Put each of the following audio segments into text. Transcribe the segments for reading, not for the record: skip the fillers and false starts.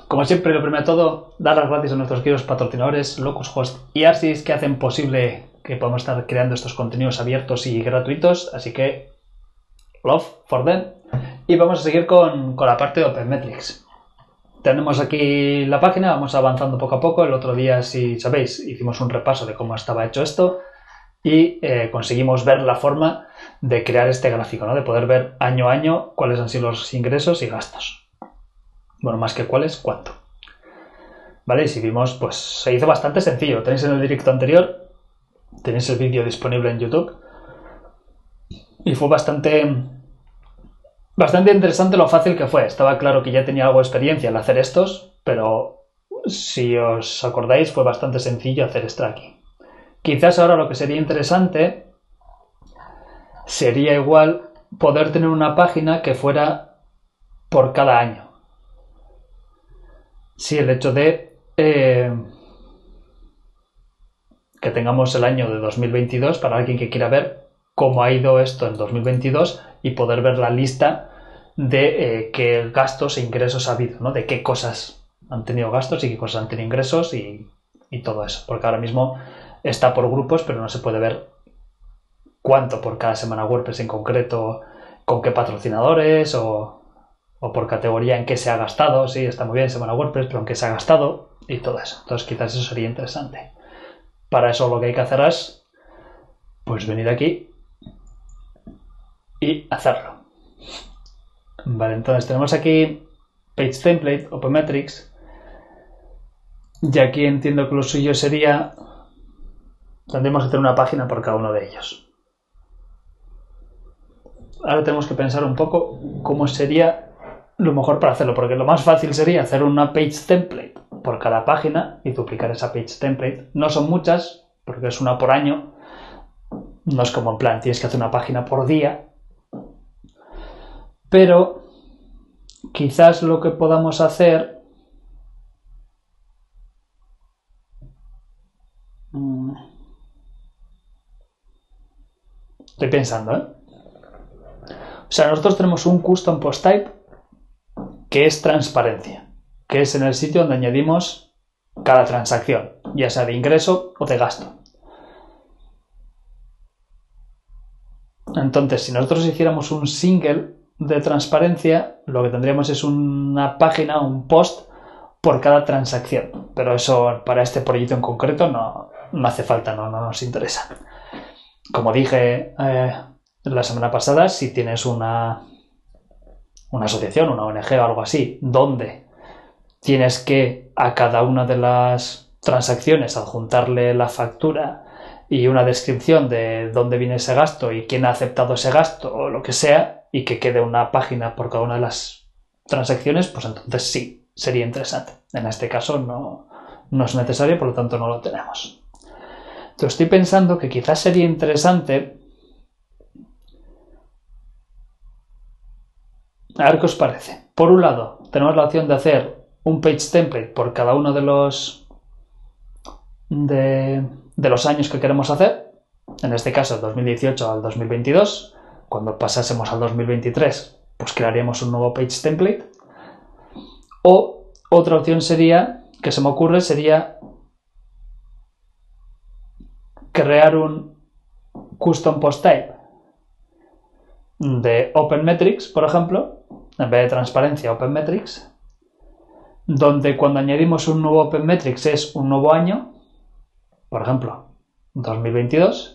Como siempre, lo primero de todo, dar las gracias a nuestros queridos patrocinadores, Locushost y Arsys, que hacen posible que podamos estar creando estos contenidos abiertos y gratuitos. Así que, love for them. Y vamos a seguir con la parte de OpenMetrics. Tenemos aquí la página, vamos avanzando poco a poco. El otro día, si sabéis, hicimos un repaso de cómo estaba hecho esto y conseguimos ver la forma de crear este gráfico, ¿no? De poder ver año a año cuáles han sido los ingresos y gastos. Bueno, más que cuáles, cuánto. Vale, y si vimos, pues se hizo bastante sencillo. Tenéis en el directo anterior, tenéis el vídeo disponible en YouTube y fue bastante interesante lo fácil que fue. Estaba claro que ya tenía algo de experiencia en hacer estos, pero si os acordáis fue bastante sencillo hacer esto aquí. Quizás ahora lo que sería interesante sería igual poder tener una página que fuera por cada año. Sí, el hecho de que tengamos el año de 2022 para alguien que quiera ver cómo ha ido esto en 2022 y poder ver la lista de qué gastos e ingresos ha habido, ¿no? De qué cosas han tenido gastos y qué cosas han tenido ingresos y todo eso. Porque ahora mismo está por grupos, pero no se puede ver cuánto por cada semana WordPress en concreto, con qué patrocinadores o por categoría en qué se ha gastado. Sí, está muy bien semana WordPress, pero en qué se ha gastado y todo eso. Entonces quizás eso sería interesante. Para eso lo que hay que hacer es pues venir aquí y hacerlo. Vale, entonces tenemos aquí Page Template, OpenMetrics, y aquí entiendo que lo suyo sería, tendríamos que tener una página por cada uno de ellos. Ahora tenemos que pensar un poco cómo sería lo mejor para hacerlo, porque lo más fácil sería hacer una Page Template por cada página y duplicar esa Page Template. No son muchas, porque es una por año, no es como en plan, tienes que hacer una página por día, pero quizás lo que podamos hacer estoy pensando, o sea, nosotros tenemos un custom post type que es transparencia, que es en el sitio donde añadimos cada transacción, ya sea de ingreso o de gasto. Entonces, si nosotros hiciéramos un single de transparencia, lo que tendríamos es una página, un post por cada transacción. Pero eso para este proyecto en concreto no hace falta, no nos interesa. Como dije la semana pasada, si tienes una asociación, una ONG o algo así, donde tienes que a cada una de las transacciones adjuntarle la factura y una descripción de dónde viene ese gasto y quién ha aceptado ese gasto o lo que sea, y que quede una página por cada una de las transacciones, pues entonces sí, sería interesante. En este caso no es necesario, por lo tanto no lo tenemos. Entonces estoy pensando que quizás sería interesante, a ver qué os parece. Por un lado, tenemos la opción de hacer un page template por cada uno de los años que queremos hacer. En este caso, 2018 al 2022. Cuando pasásemos al 2023, pues crearíamos un nuevo page template. O otra opción sería, que se me ocurre, sería crear un custom post type de OpenMetrics, por ejemplo, en vez de transparencia, OpenMetrics, donde cuando añadimos un nuevo OpenMetrics es un nuevo año, por ejemplo, 2022,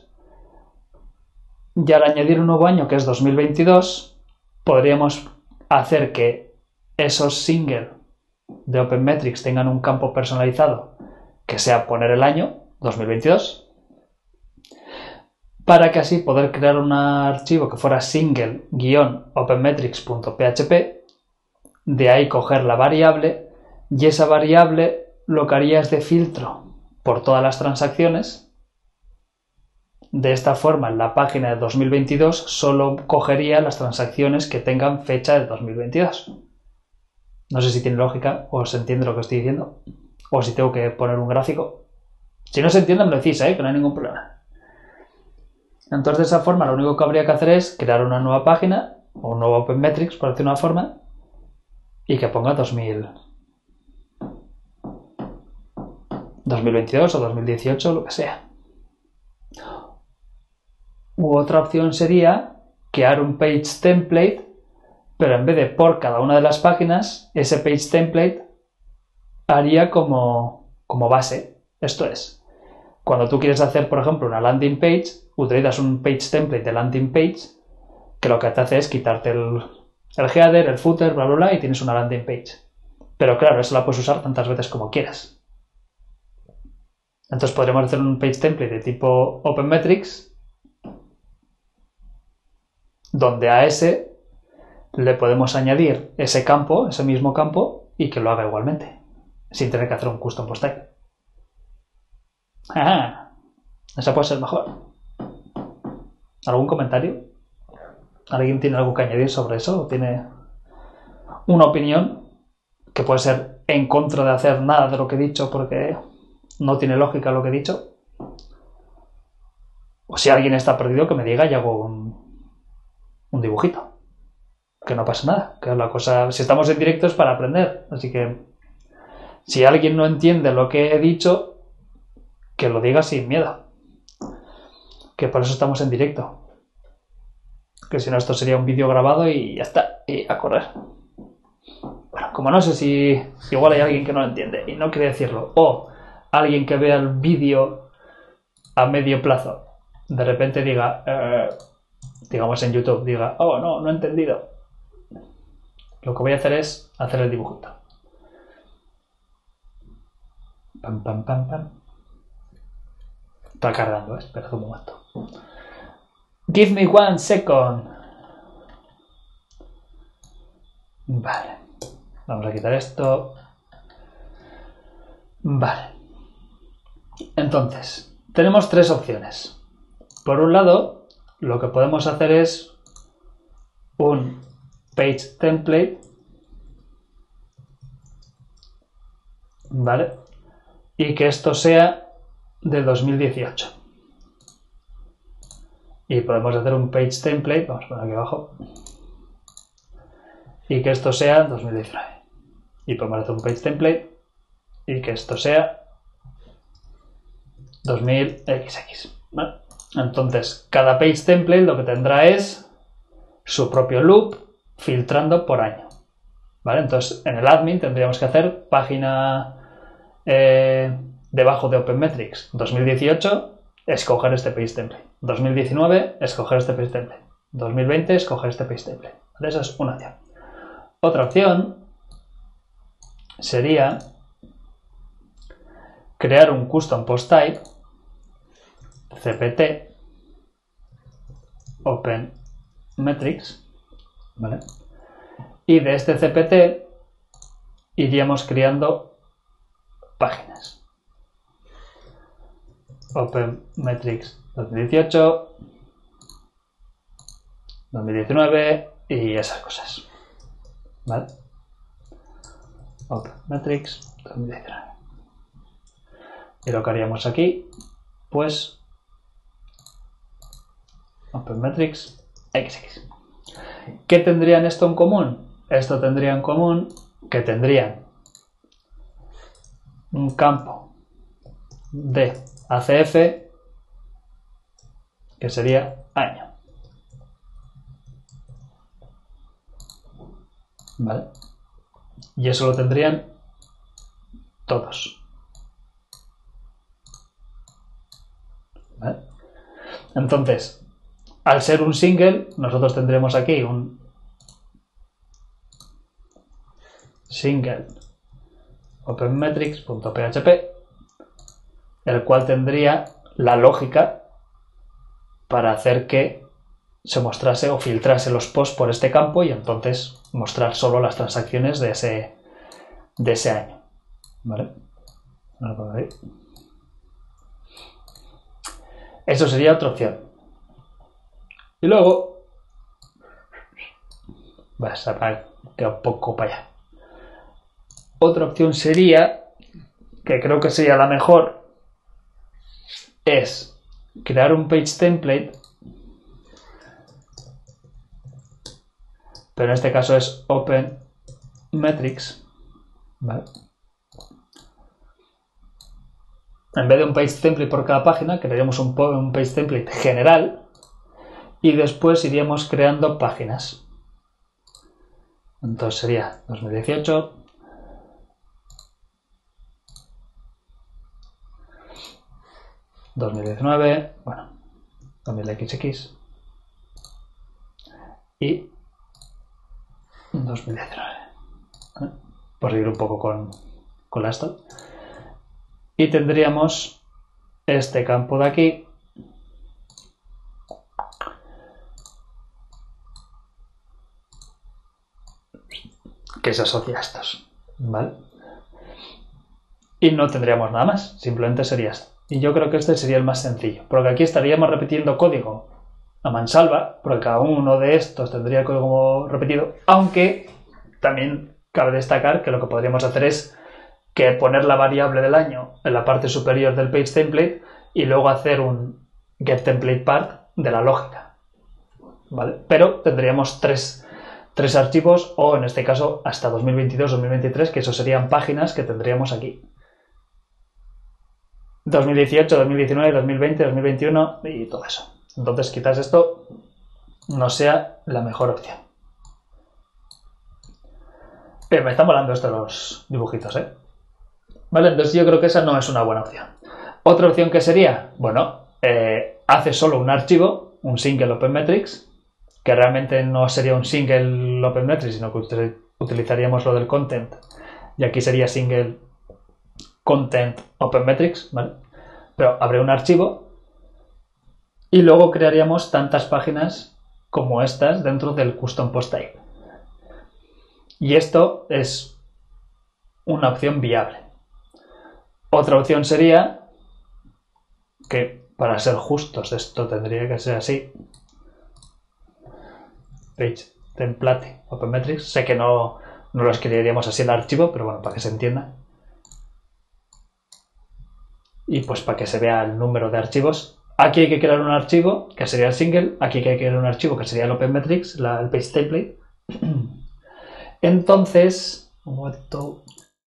y al añadir un nuevo año que es 2022, podríamos hacer que esos singles de OpenMetrics tengan un campo personalizado que sea poner el año 2022, para que así poder crear un archivo que fuera single-openmetrics.php, de ahí coger la variable, y esa variable lo que haría es de filtro por todas las transacciones. De esta forma, en la página de 2022 solo cogería las transacciones que tengan fecha de 2022. No sé si tiene lógica o se entiende lo que estoy diciendo, o si tengo que poner un gráfico. Si no se entiende, me lo decís, que no hay ningún problema. Entonces, de esa forma, lo único que habría que hacer es crear una nueva página, o un nuevo OpenMetrics, por decirlo de una forma, y que ponga 2022. 2022 o 2018, lo que sea. U otra opción sería crear un page template, pero en vez de por cada una de las páginas, ese page template haría como base. Esto es, cuando tú quieres hacer, por ejemplo, una landing page, utilizas un page template de landing page que lo que te hace es quitarte el header, el footer, bla, bla, bla, y tienes una landing page. Pero claro, eso la puedes usar tantas veces como quieras. Entonces podríamos hacer un page template de tipo OpenMetrics, donde a ese le podemos añadir ese campo, ese mismo campo, y que lo haga igualmente, sin tener que hacer un custom post type. ¡Ajá! Esa puede ser mejor. ¿Algún comentario? ¿Alguien tiene algo que añadir sobre eso? ¿O tiene una opinión que puede ser en contra de hacer nada de lo que he dicho porque no tiene lógica lo que he dicho? O si alguien está perdido, que me diga y hago un dibujito. Que no pasa nada. Que la cosa, si estamos en directo es para aprender. Así que si alguien no entiende lo que he dicho, que lo diga sin miedo. Que por eso estamos en directo. Que si no, esto sería un vídeo grabado y ya está. Y a correr. Bueno, como no sé si igual hay alguien que no lo entiende y no quiere decirlo, o alguien que vea el vídeo a medio plazo, de repente diga, digamos en YouTube, diga, oh, no he entendido. Lo que voy a hacer es hacer el dibujito. Pam, pam, pam, pam. Está cargando, espera un momento. Give me 1 second. Vale. Vamos a quitar esto. Vale. Entonces, tenemos tres opciones. Por un lado, lo que podemos hacer es un page template. ¿Vale? Y que esto sea de 2018. Y podemos hacer un page template, vamos a poner aquí abajo, y que esto sea 2019. Y podemos hacer un page template y que esto sea 2000XX. ¿Vale? Entonces, cada page template lo que tendrá es su propio loop filtrando por año. ¿Vale? Entonces, en el admin tendríamos que hacer página debajo de OpenMetrics 2018, escoger este page template. 2019, escoger este page template. 2020, escoger este page template. ¿Vale? Esa es una opción. Otra opción sería crear un custom post type cpt OpenMetrics, ¿vale? Y de este cpt iríamos creando páginas. OpenMetrics 2018, 2019 y esas cosas. ¿Vale? OpenMetrics 2019. Y lo que haríamos aquí, pues OpenMetrics XX. ¿Qué tendrían esto en común? Esto tendría en común que tendrían un campo de ACF que sería año. ¿Vale? Y eso lo tendrían todos. ¿Vale? Entonces, al ser un single, nosotros tendremos aquí un single openmetrics.php, el cual tendría la lógica para hacer que se mostrase o filtrase los posts por este campo y entonces mostrar solo las transacciones de ese año. ¿Vale? Eso sería otra opción. Y luego queda un poco para allá. Otra opción sería, que creo que sería la mejor, es crear un page template, pero en este caso es OpenMetrics, ¿vale? en vez de un page template por cada página, crearíamos un page template general y después iríamos creando páginas. Entonces sería 2018, 2019, bueno, 2000XX y 2019. Por seguir un poco con esto. Y tendríamos este campo de aquí que se asocia a estos, ¿vale? Y no tendríamos nada más, simplemente sería esto. Y yo creo que este sería el más sencillo, porque aquí estaríamos repitiendo código a mansalva, porque cada uno de estos tendría código repetido, aunque también cabe destacar que lo que podríamos hacer es que poner la variable del año en la parte superior del page template y luego hacer un getTemplatePart de la lógica, ¿vale? Pero tendríamos tres archivos, o en este caso hasta 2022-2023, que eso serían páginas que tendríamos aquí. 2018, 2019, 2020, 2021 y todo eso. Entonces quizás esto no sea la mejor opción. Bien, me están volando estos los dibujitos, ¿eh? Vale, entonces yo creo que esa no es una buena opción. Otra opción que sería, bueno, hace solo un archivo, un single OpenMetrics, que realmente no sería un single OpenMetrics, sino que utilizaríamos lo del content, y aquí sería single content OpenMetrics, ¿vale? Pero habría un archivo y luego crearíamos tantas páginas como estas dentro del custom post type. Y esto es una opción viable. Otra opción sería que, para ser justos, esto tendría que ser así. Page template OpenMetrics. Sé que no lo escribiríamos así en el archivo, pero bueno, para que se entienda. Y pues para que se vea el número de archivos. Aquí hay que crear un archivo que sería el single. Aquí hay que crear un archivo que sería el OpenMetrics, el page template. Entonces, un momento,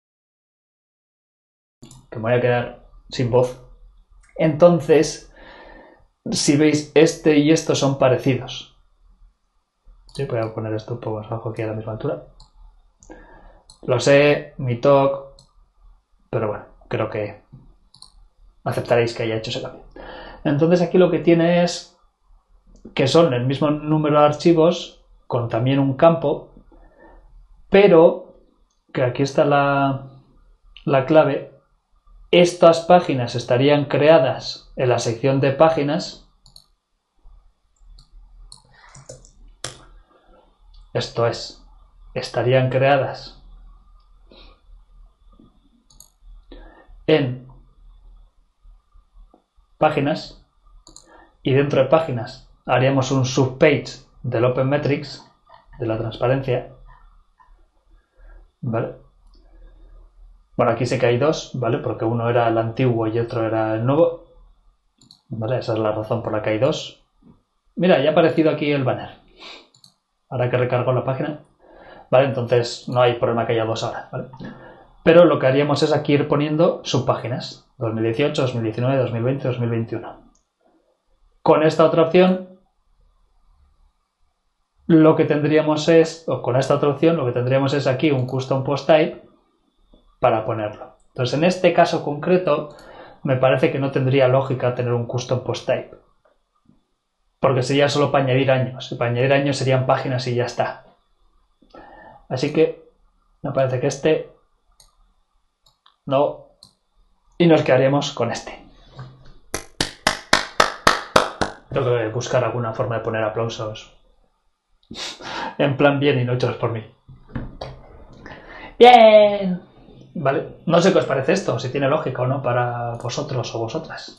que me voy a quedar sin voz. Entonces, si veis, este y esto son parecidos. Sí, voy a poner esto un poco más abajo aquí a la misma altura. Lo sé, mi talk, pero bueno, creo que aceptaréis que haya hecho ese cambio. Entonces aquí lo que tiene es que son el mismo número de archivos con también un campo, pero que aquí está la clave. Estas páginas estarían creadas en la sección de páginas. Esto es, estarían creadas en páginas, y dentro de páginas haríamos un subpage del OpenMetrics, de la transparencia, ¿vale? Bueno, aquí sé que hay dos, ¿vale? Porque uno era el antiguo y otro era el nuevo, ¿vale? Esa es la razón por la que hay dos. Mira, ya ha aparecido aquí el banner. Ahora que recargo la página, ¿vale? Entonces no hay problema que haya dos ahora, ¿vale? Pero lo que haríamos es aquí ir poniendo subpáginas. 2018, 2019, 2020, 2021. Con esta otra opción, lo que tendríamos es, o con esta otra opción, lo que tendríamos es aquí un custom post type para ponerlo. Entonces, en este caso concreto, me parece que no tendría lógica tener un custom post type, porque sería solo para añadir años. Y para añadir años serían páginas y ya está. Así que me parece que este no. Y nos quedaríamos con este. Tengo que buscar alguna forma de poner aplausos en plan bien y no hechos por mí. ¡Bien! Vale, no sé qué os parece esto, si tiene lógica o no para vosotros o vosotras.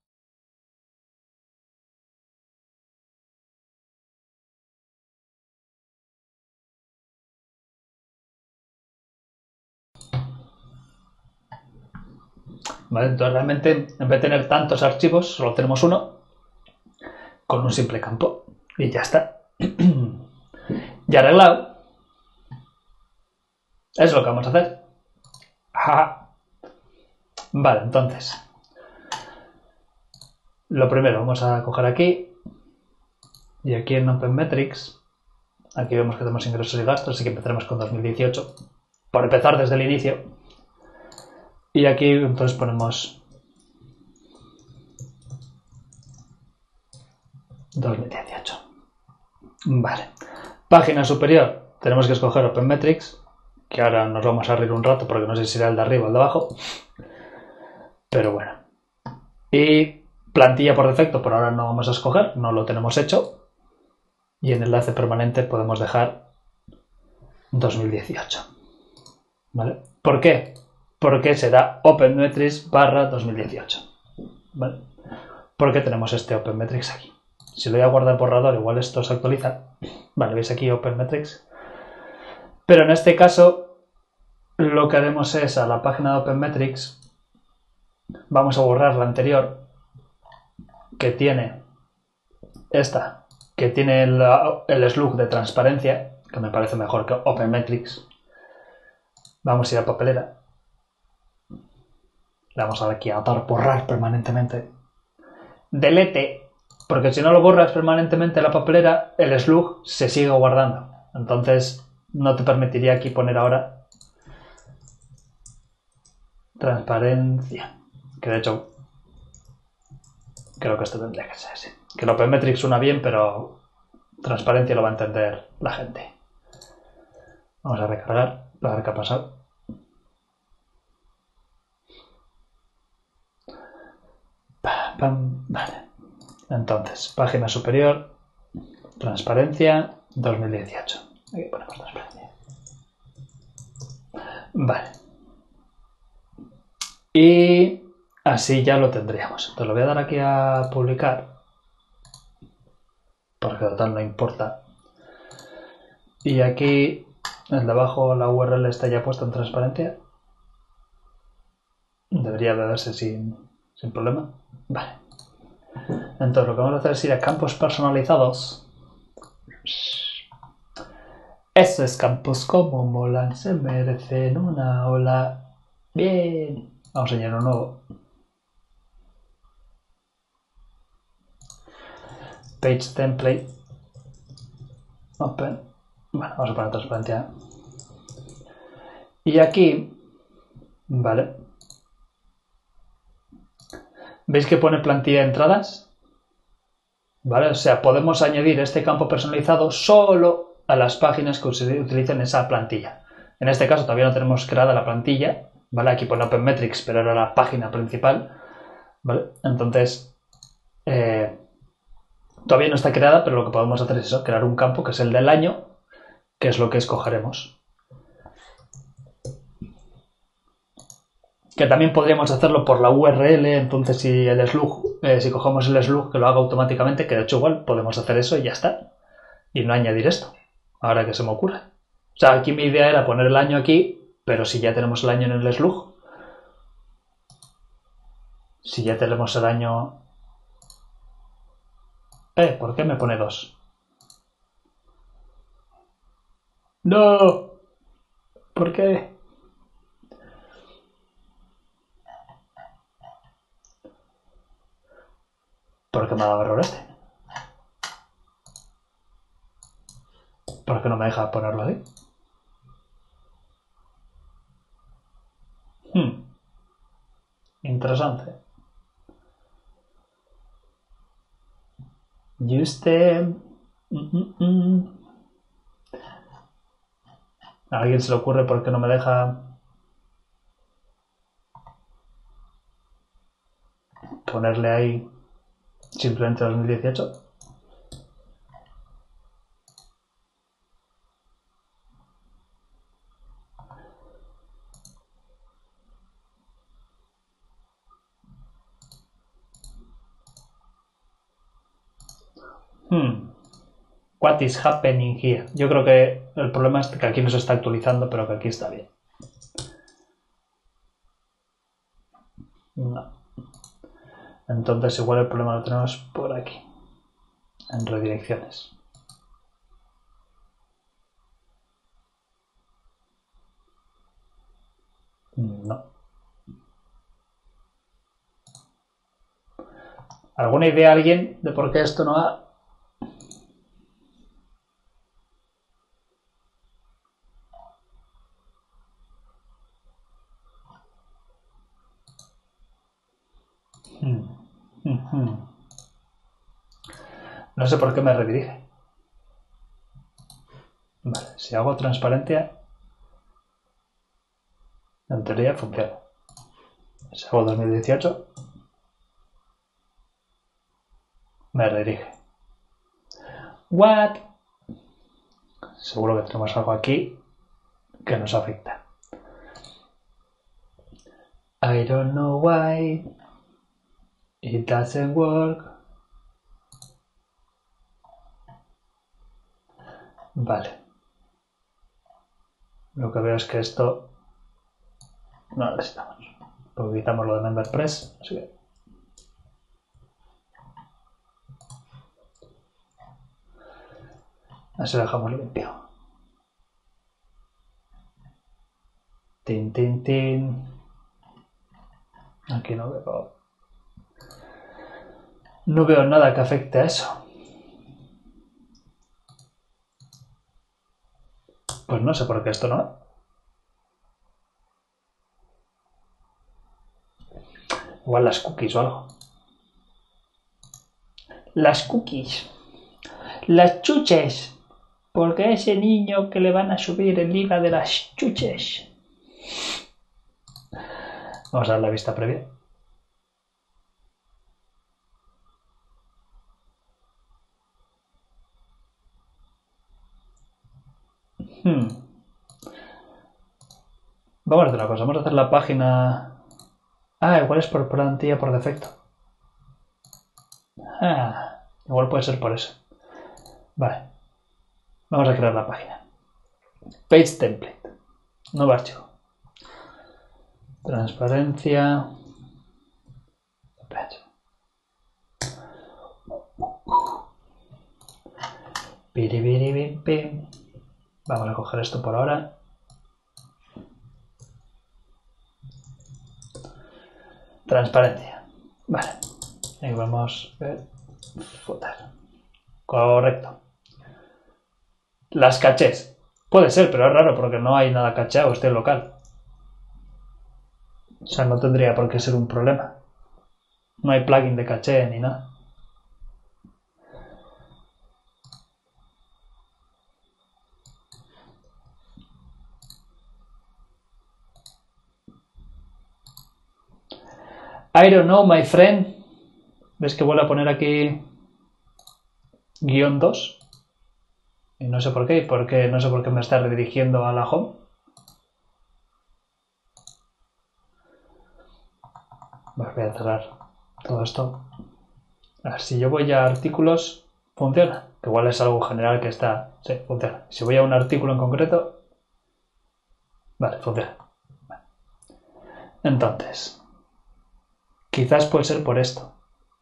¿Vale? Entonces realmente, en vez de tener tantos archivos, solo tenemos uno con un simple campo y ya está. Ya arreglado. Es lo que vamos a hacer. Vale, entonces Lo primero, vamos a coger aquí y aquí en OpenMetrics, aquí vemos que tenemos ingresos y gastos, así que empezaremos con 2018, por empezar desde el inicio. Y aquí entonces ponemos 2018. Vale. Página superior, tenemos que escoger OpenMetrics, que ahora nos vamos a reír un rato porque no sé si será el de arriba o el de abajo. Pero bueno. Y plantilla por defecto, por ahora no vamos a escoger, no lo tenemos hecho. Y en enlace permanente podemos dejar 2018. ¿Vale? ¿Por qué? Porque será OpenMetrics barra 2018. ¿Vale? Porque tenemos este OpenMetrics aquí. Si lo voy a guardar borrador, igual esto se actualiza. Vale, veis aquí OpenMetrics. Pero en este caso, lo que haremos es a la página de OpenMetrics, vamos a borrar la anterior, que tiene esta, que tiene el slug de transparencia, que me parece mejor que OpenMetrics. Vamos a ir a papelera. Le vamos a dar aquí a dar borrar permanentemente. Delete, porque si no lo borras permanentemente la papelera, el slug se sigue guardando. Entonces no te permitiría aquí poner ahora transparencia. Que de hecho creo que esto tendría que ser así. Que el OpenMetrics suena bien, pero transparencia lo va a entender la gente. Vamos a recargar para ver qué ha pasado. Vale. Entonces, página superior, transparencia, 2018. Aquí ponemos transparencia. Vale. Y así ya lo tendríamos. Entonces lo voy a dar aquí a publicar, porque total no importa. Y aquí, el de abajo, la URL está ya puesta en transparencia. Debería de verse sin problema. Vale. Entonces lo que vamos a hacer es ir a campos personalizados. Esos campos como molan, se merecen una ola. Bien. Vamos a añadir un nuevo. Page template. Open. Bueno, vamos a poner transparencia. Y aquí, vale. ¿Veis que pone plantilla de entradas? ¿Vale? O sea, podemos añadir este campo personalizado solo a las páginas que utilicen esa plantilla. En este caso todavía no tenemos creada la plantilla, ¿vale? Aquí pone OpenMetrics, pero era la página principal, ¿vale? Entonces, todavía no está creada, pero lo que podemos hacer es eso, crear un campo que es el del año, que es lo que escogeremos. Que también podríamos hacerlo por la URL, entonces si el slug, si cogemos el slug que lo haga automáticamente, que de hecho igual podemos hacer eso y ya está. Y no añadir esto, ahora que se me ocurre. O sea, aquí mi idea era poner el año aquí, pero si ya tenemos el año en el slug, si ya tenemos el año... ¿por qué me pone 2? ¡No! ¿Por qué? ¿Por qué me ha dado error este? ¿Por qué no me deja ponerlo ahí? Interesante. ¿Y usted? ¿A alguien se le ocurre por qué no me deja ponerle ahí simplemente 2018? What is happening here? Yo creo que el problema es que aquí no se está actualizando, pero que aquí está bien. No. Entonces igual el problema lo tenemos por aquí, en redirecciones. No. ¿Alguna idea alguien de por qué esto no va? No sé por qué me redirige. Vale, si hago transparencia, en teoría funciona. Si hago 2018, me redirige. What? Seguro que tenemos algo aquí que nos afecta. I don't know why it doesn't work. Vale. Lo que veo es que esto no lo necesitamos. Porque quitamos lo de MemberPress. Así que... así lo dejamos limpio. Tin, tin, tin. Aquí no veo nada que afecte a eso. Pues no sé por qué esto no. Igual las cookies o algo. Las cookies. Las chuches. Porque a ese niño que le van a subir el IVA de las chuches. Vamos a dar la vista previa. Vamos a hacer una cosa. Vamos a hacer la página... Ah, igual es por plantilla por defecto. Ah, igual puede ser por eso. Vale. Vamos a crear la página. Page template. Nuevo archivo. Transparencia. Vamos a coger esto por ahora. Transparencia. Vale. Ahí vamos a ver. Footer. Correcto. Las cachés. Puede ser, pero es raro porque no hay nada cacheado, este local. O sea, no tendría por qué ser un problema. No hay plugin de caché ni nada. I don't know, my friend. ¿Ves que vuelvo a poner aquí -2? Y no sé por qué, porque no sé por qué me está redirigiendo a la home. Voy a cerrar todo esto. A ver, si yo voy a artículos, funciona. Que igual es algo general que está... Sí, funciona. Si voy a un artículo en concreto... Vale, funciona. Vale. Entonces, quizás puede ser por esto.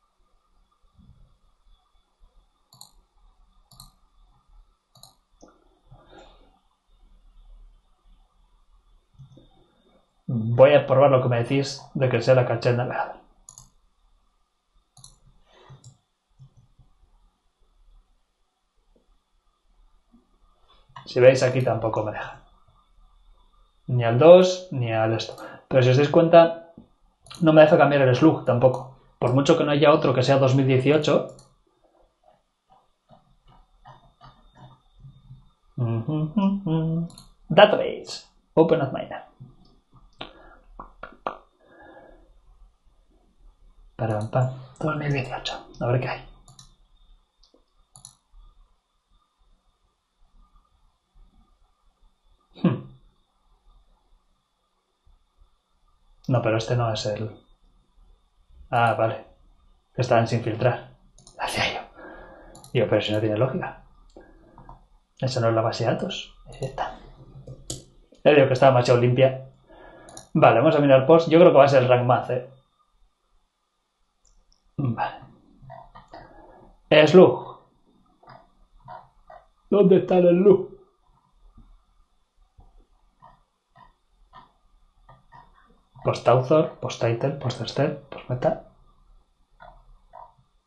Voy a probar lo que me decís de que sea la caché navegable. Si veis aquí tampoco me deja. Ni al 2 ni al esto. Pero si os dais cuenta, no me deja cambiar el slug tampoco. Por mucho que no haya otro que sea 2018. Database. Open at miner. Para 2018. A ver qué hay. No, pero este no es el... Ah, vale. Estaban sin filtrar. Hacía yo. Digo, pero si no tiene lógica. Esa no es la base de datos. Es esta. Ya digo que estaba demasiado limpia. Vale, vamos a mirar post. Yo creo que va a ser el rank math, Vale. Slug. ¿Dónde está el slug? Post author, post title, post step, post meta.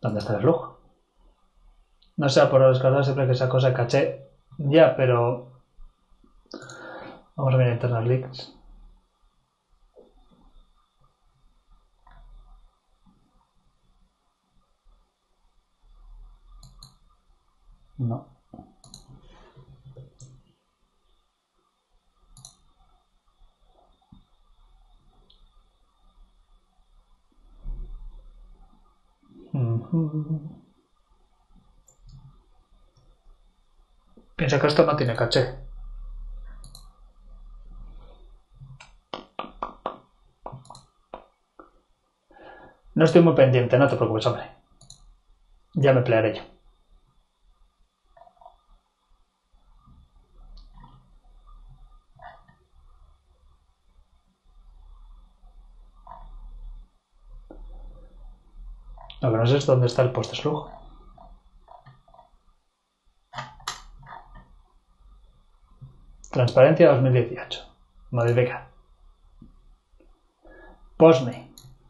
¿Dónde está el flujo? No sea por descartar siempre que esa cosa caché. Ya, pero... Vamos a ver internal leaks. No. Piensa que esto no tiene caché. No estoy muy pendiente, no te preocupes, hombre. Ya me pelearé yo. Lo que no sé es dónde está el post-slug. Transparencia 2018. Modifica. Postme.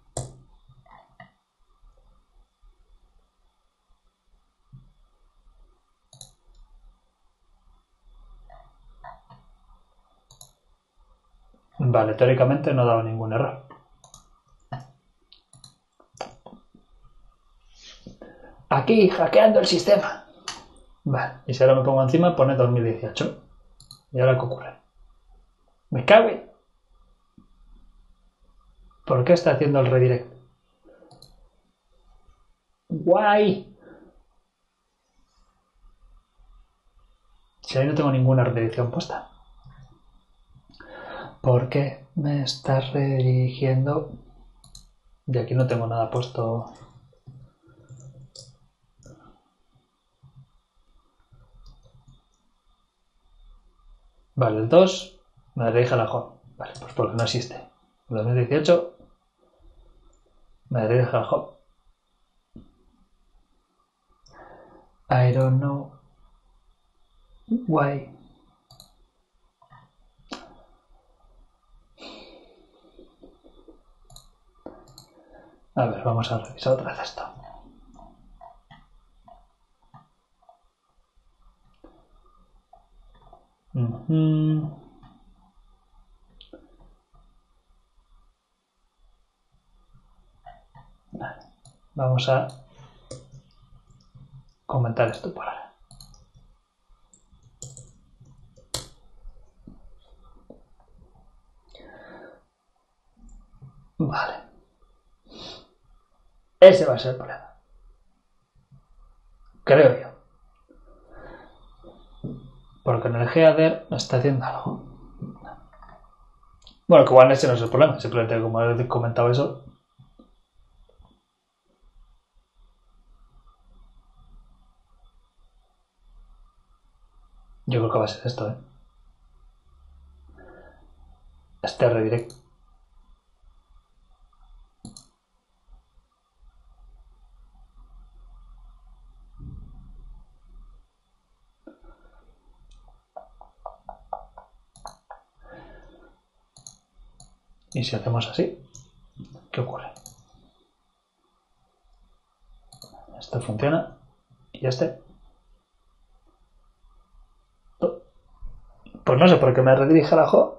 Vale, teóricamente no ha dado ningún error. Aquí, hackeando el sistema. Vale, y si ahora me pongo encima, pone 2018. ¿Y ahora qué ocurre? Me cabe. ¿Por qué está haciendo el redirect? Guay. Si ahí no tengo ninguna redirección puesta. ¿Por qué me estás redirigiendo? Y aquí no tengo nada puesto. Vale, el 2 me redirige a la home. Vale, pues porque no existe. El 2018 me redirige a la home. I don't know why. A ver, vamos a revisar otra vez esto. Vale. Vamos a comentar esto por ahora. Vale. Ese va a ser el problema. Creo yo. Porque en el header está haciendo algo. Bueno, que igual ese no es el problema. Simplemente como he comentado eso. Yo creo que va a ser esto, ¿eh? Este redirect. Y si hacemos así, ¿qué ocurre? Esto funciona. Y este. Pues no sé por qué me redirige a la home.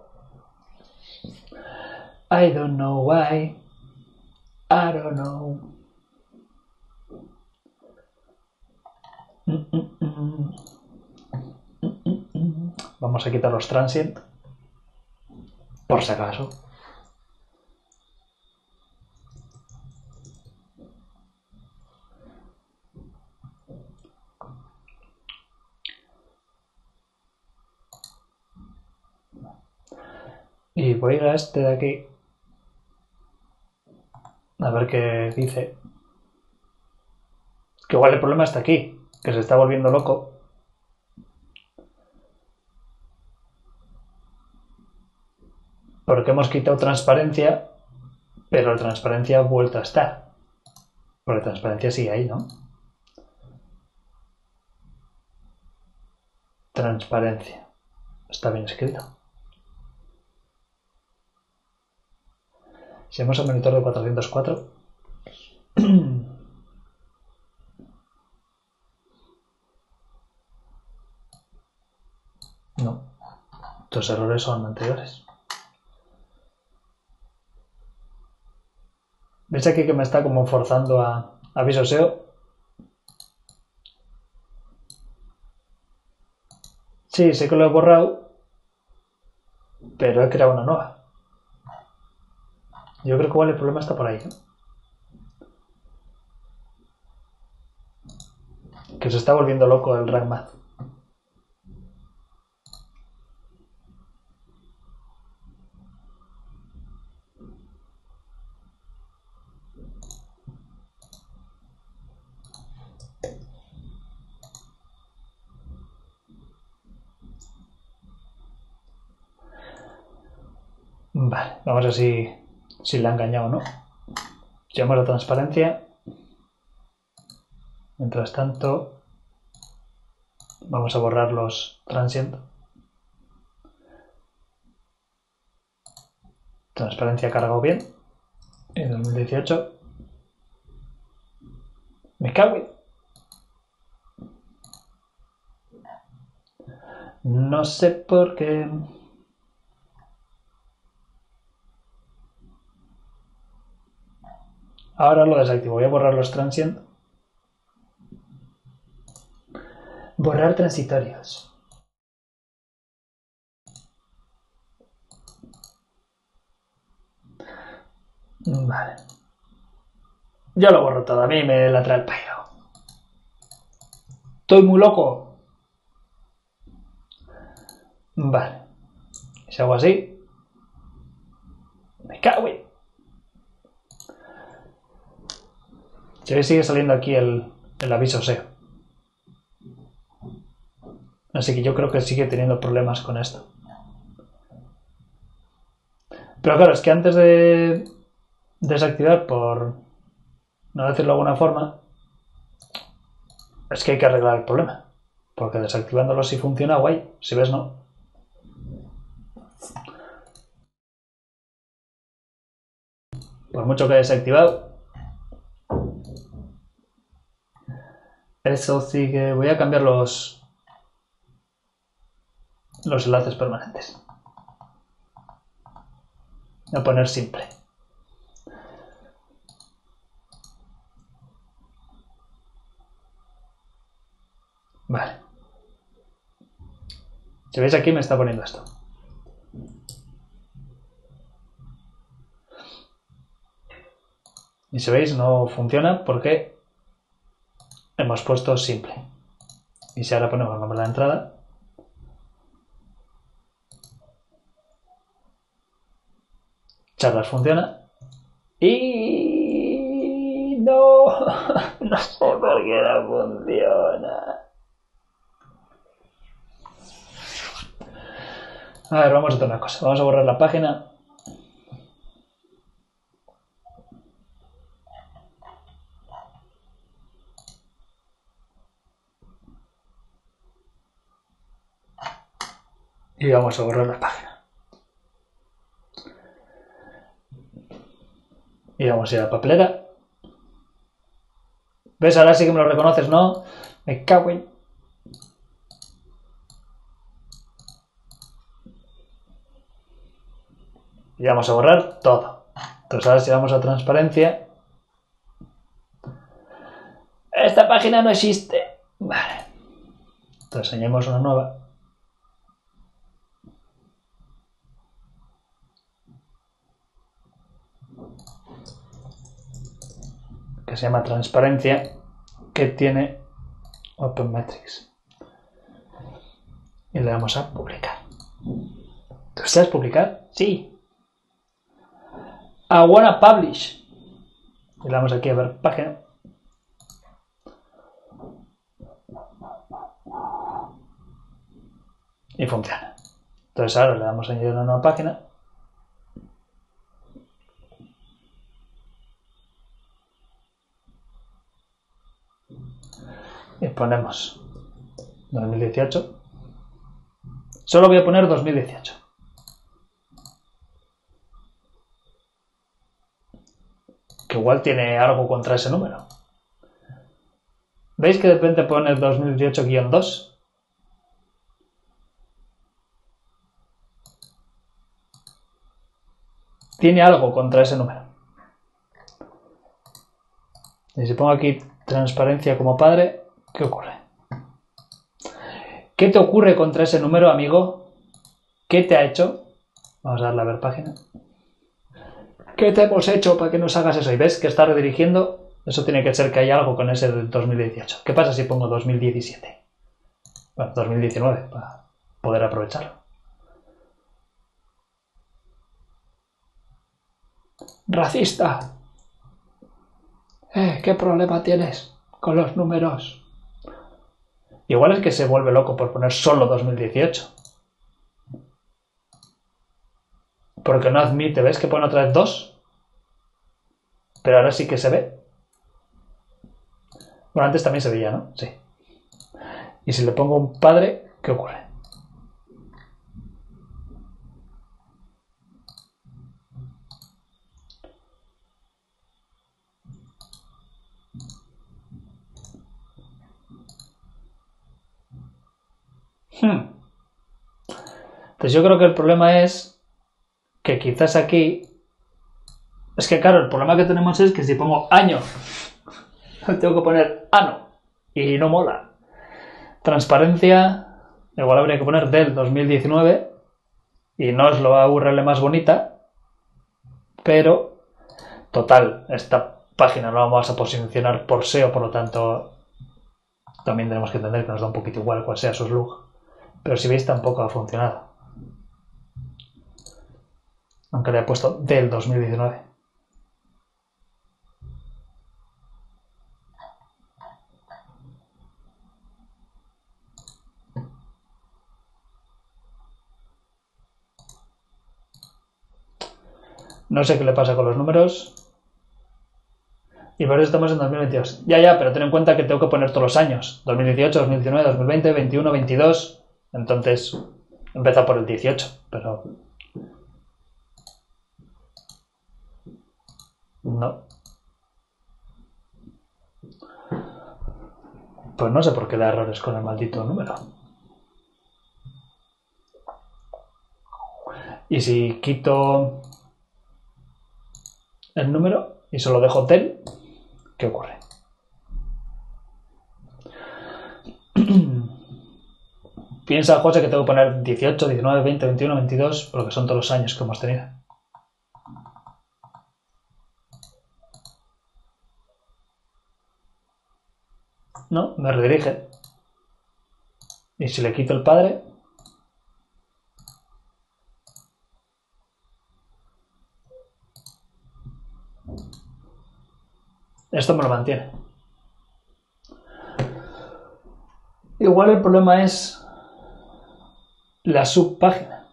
I don't know why. I don't know. Vamos a quitar los transient. Por si acaso. Y voy a ir a este de aquí. A ver qué dice. Que igual el problema está aquí. Que se está volviendo loco. Porque hemos quitado transparencia. Pero la transparencia ha vuelto a estar. Porque la transparencia sigue ahí, ¿no? Transparencia. Está bien escrito. Si vamos al monitor de 404. Los errores son anteriores. ¿Veis aquí que me está como forzando a aviso SEO? Sí, sé que lo he borrado, pero he creado una nueva. Yo creo que igual el problema está por ahí, ¿eh? Que se está volviendo loco el RankMath. Vale, vamos a ver si le ha engañado o no. Llamamos a transparencia. Mientras tanto, vamos a borrar los transient. Transparencia cargado bien. En 2018. Me cago en... No sé por qué... Ahora lo desactivo. Voy a borrar los transient. Borrar transitorios. Vale. Yo lo borro todo. A mí me la trae el pairo. Estoy muy loco. Vale. Si hago así... Me cago en... Si veis sigue saliendo aquí el aviso SEO. Así que yo creo que sigue teniendo problemas con esto. Pero claro, es que antes de desactivar, por no decirlo de alguna forma, es que hay que arreglar el problema. Porque desactivándolo sí funciona, guay. Si ves, no. Por mucho que he desactivado, eso sigue. Voy a cambiar los enlaces permanentes. Voy a poner simple. Vale. Si veis aquí me está poniendo esto. Y si veis no funciona porque hemos puesto simple. Y si ahora ponemos el nombre de la entrada, charlas funciona. Y no, no sé por qué no funciona. A ver, vamos a hacer una cosa. Vamos a borrar la página. Y vamos a borrar la página. Y vamos a ir a la papelera. ¿Ves? Ahora sí que me lo reconoces, ¿no? Me cago en... Y vamos a borrar todo. Entonces ahora si vamos a transparencia... Esta página no existe. Vale. Entonces añadimos una nueva. Que se llama transparencia. Que tiene Open Metrics. Y le damos a publicar. ¿Deseas publicar? Sí. I wanna publish. Y le damos aquí a ver página. Y funciona. Entonces ahora le damos a añadir una nueva página. Y ponemos 2018. Solo voy a poner 2018. Que igual tiene algo contra ese número. ¿Veis que de repente pone 2018-2? tiene algo contra ese número. Y si pongo aquí transparencia como padre, ¿qué ocurre? ¿Qué te ocurre contra ese número, amigo? ¿Qué te ha hecho? Vamos a darle a ver página. ¿Qué te hemos hecho para que nos hagas eso? Y ves que está redirigiendo. Eso tiene que ser que hay algo con ese del 2018. ¿Qué pasa si pongo 2017? Bueno, 2019, para poder aprovecharlo. Racista. ¿Qué problema tienes con los números? Igual es que se vuelve loco por poner solo 2018. Porque no admite, ¿ves que pone otra vez 2? Pero ahora sí que se ve. Bueno, antes también se veía, ¿no? Sí. Y si le pongo un padre, ¿qué ocurre? Pues yo creo que el problema es que quizás aquí... Es que claro, el problema que tenemos es que si pongo año, tengo que poner ano. Y no mola. Transparencia, igual habría que poner del 2019. Y no es la URL más bonita. Pero, total, esta página no la vamos a posicionar por SEO, por lo tanto, también tenemos que entender que nos da un poquito igual cuál sea su slug. Pero si veis, tampoco ha funcionado. Aunque le he puesto del 2019. No sé qué le pasa con los números. Y por eso estamos en 2022. Ya, pero ten en cuenta que tengo que poner todos los años. 2018, 2019, 2020, 21, 22. Entonces, empieza por el 18, pero... No. Pues no sé por qué da errores con el maldito número. Y si quito el número y solo dejo hotel, ¿qué ocurre? Piensa, José, que tengo que poner 18, 19, 20, 21, 22, porque son todos los años que hemos tenido. No, me redirige. Y si le quito el padre... Esto me lo mantiene. Igual el problema es la subpágina.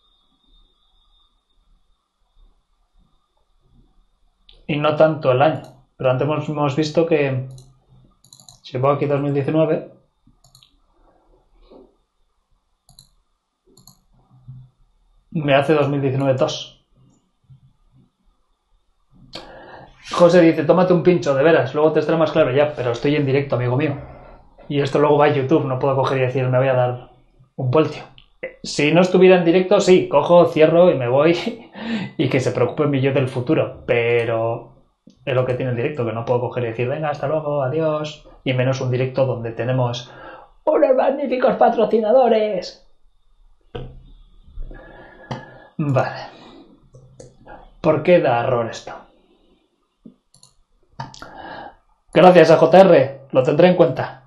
Y no tanto el año. Pero antes hemos visto que si pongo aquí 2019, me hace 2019 2. José dice, tómate un pincho, de veras, luego te estará más claro. Ya, pero estoy en directo, amigo mío. Y esto luego va a YouTube, no puedo coger y decir, me voy a dar un voltio. Si no estuviera en directo, sí, cojo, cierro y me voy y que se preocupe mi yo del futuro. Pero es lo que tiene el directo, que no puedo coger y decir, venga, hasta luego, adiós. Y menos un directo donde tenemos unos magníficos patrocinadores. Vale. ¿Por qué da error esto? Gracias a JR, lo tendré en cuenta.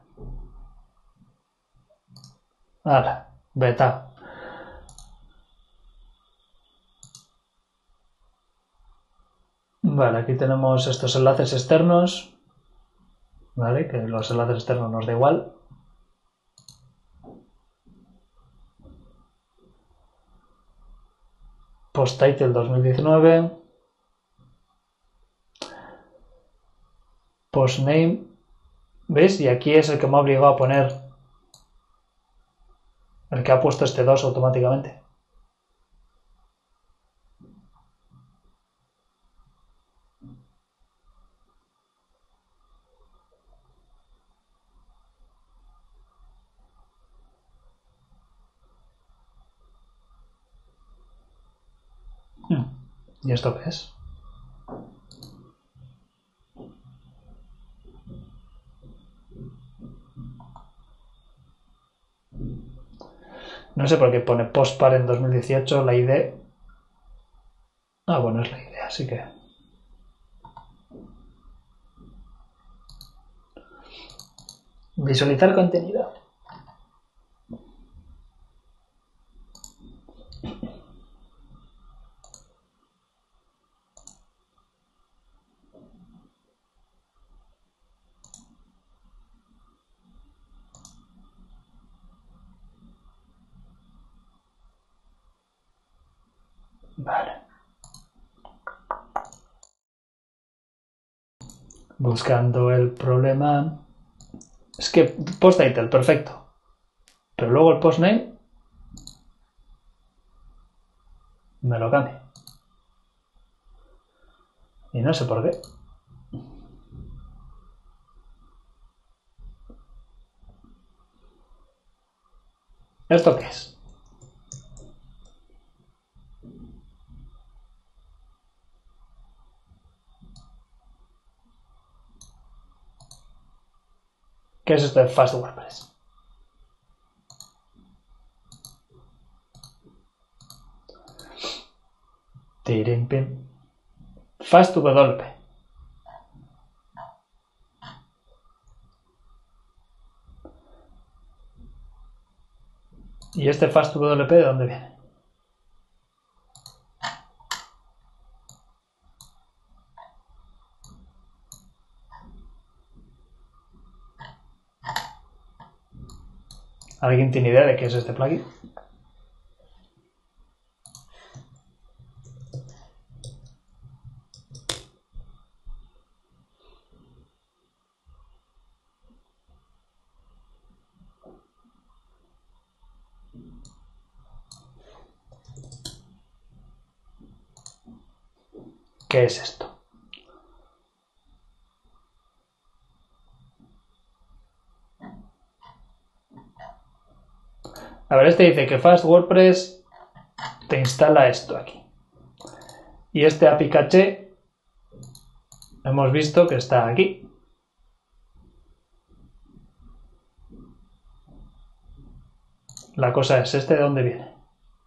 Hala, beta. Vale, aquí tenemos estos enlaces externos. Vale, que los enlaces externos nos da igual. Post title 2019. Post name. ¿Veis? Y aquí es el que me ha obligado a poner el que ha puesto este 2 automáticamente. ¿Y esto qué es? No sé por qué pone postpar en 2018 la ID. Ah, bueno, es la idea, así que... Visualizar contenido. Vale. Buscando el problema. Es que post title, perfecto. Pero luego el post name me lo cambia. Y no sé por qué. ¿Esto qué es? ¿Qué es esto de Fast WordPress? Tirimpim. Fast WP. ¿Y este Fast WP de dónde viene? ¿Alguien tiene idea de qué es este plugin? ¿Qué es esto? A ver, este dice que Fast WordPress te instala esto aquí. Y este API caché hemos visto que está aquí. La cosa es, ¿este de dónde viene?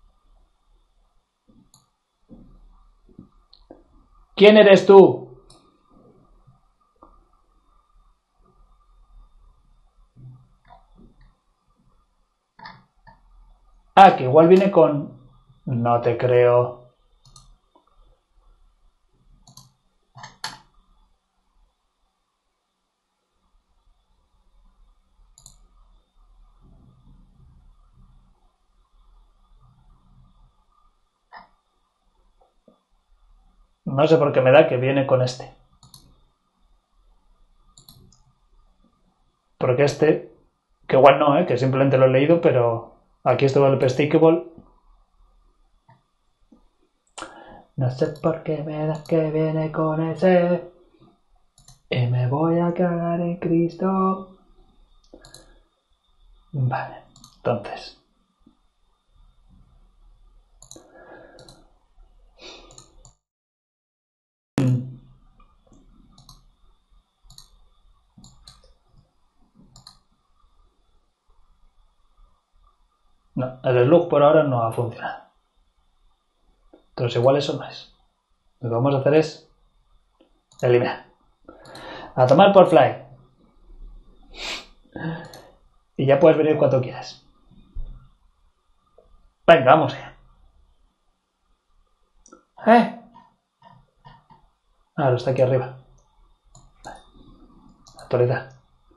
¿Quién eres tú? Ah, que igual viene con... No te creo. No sé por qué me da que viene con este. Porque este, que igual no, que simplemente lo he leído, pero aquí este WP Stickable. No sé por qué me da que viene con ese. Y me voy a cagar en Cristo. Vale, entonces. No, el slug por ahora no ha funcionado. Entonces igual eso no es. Lo que vamos a hacer es eliminar. A tomar por fly. Y ya puedes venir cuando quieras. Venga, vamos ya. Ahora está aquí arriba. Actualidad.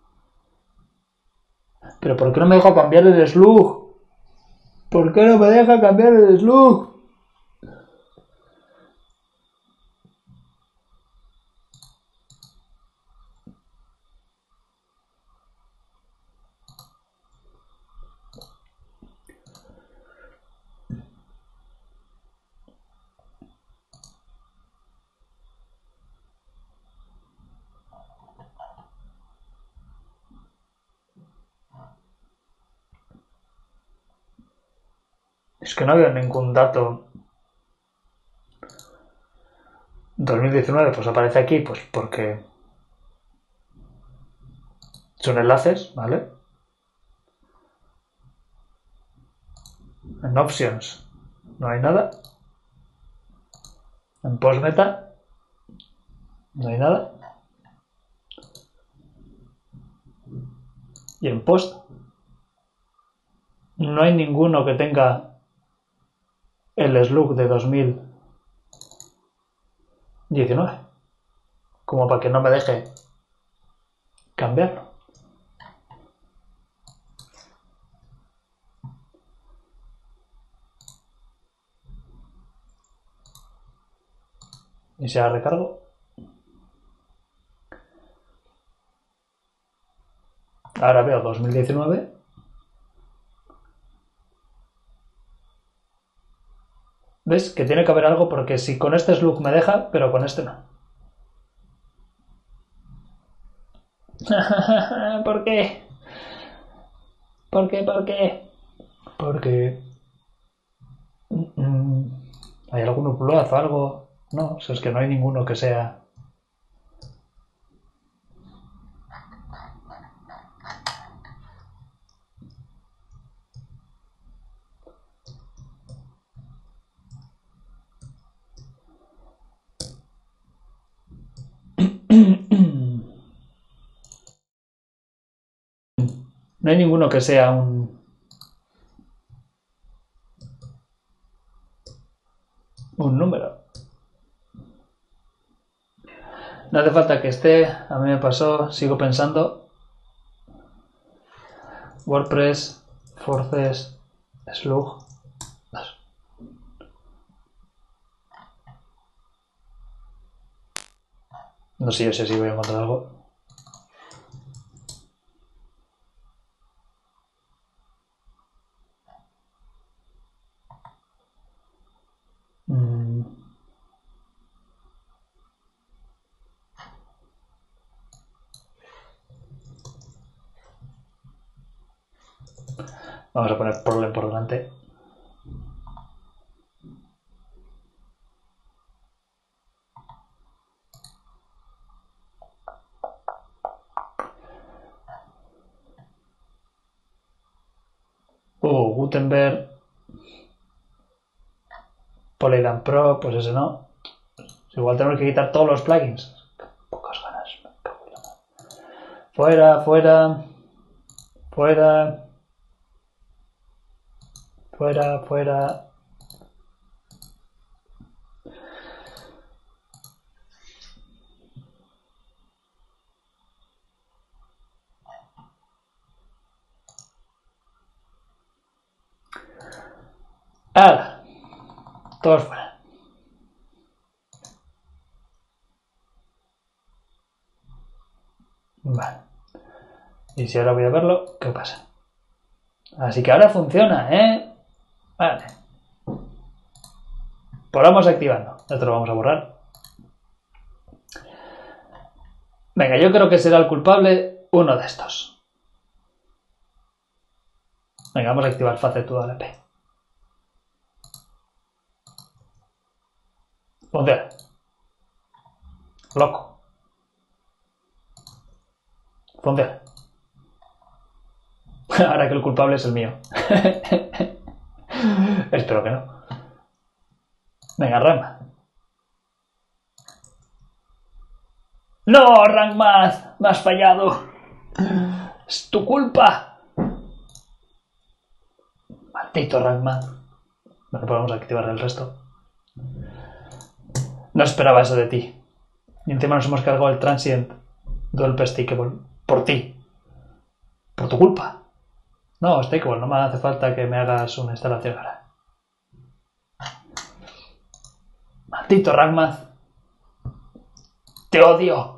Pero ¿por qué no me deja cambiar el slug? ¿Por qué no me deja cambiar el slug? Es que no veo ningún dato. 2019 pues aparece aquí pues porque son enlaces, ¿vale? En options no hay nada. En post meta no hay nada. Y en post no hay ninguno que tenga el slug de 2019 como para que no me deje cambiarlo. Y si ahora recargo, ahora veo 2019. ¿Ves? Que tiene que haber algo porque si con este slug me deja, pero con este no. ¿Por qué? ¿Por qué? ¿Por qué? Porque... ¿hay algún upload o algo? No, si es que no hay ninguno que sea... No hay ninguno que sea un número. No hace falta que esté, a mí me pasó, sigo pensando. WordPress, Forces, Slug. No sé yo si voy a encontrar algo. Vamos a poner problem por delante. Gutenberg. Polygram Pro, pues ese no. Igual tenemos que quitar todos los plugins. Pocas ganas. Fuera, fuera. Fuera. Fuera, fuera. ¡Hala! Todos fuera. Vale. Y si ahora voy a verlo, ¿qué pasa? Así que ahora funciona, ¿eh? Vale. Pues vamos activando. Esto lo vamos a borrar. Venga, yo creo que será el culpable uno de estos. Venga, vamos a activar Facet2LP. Funciona. Loco. Funciona. Ahora que el culpable es el mío. Espero que no. Venga, Rama. ¡No, Rangmaz! ¡Me has fallado! ¡Es tu culpa! Maldito Rangmaz. Bueno, pues vamos a activar el resto. No esperaba eso de ti. Y encima nos hemos cargado el Transient Dual Stakeable. Por ti. Por tu culpa. No, Stakeable, no me hace falta que me hagas una instalación ahora. Maldito Rangmaz. Te odio.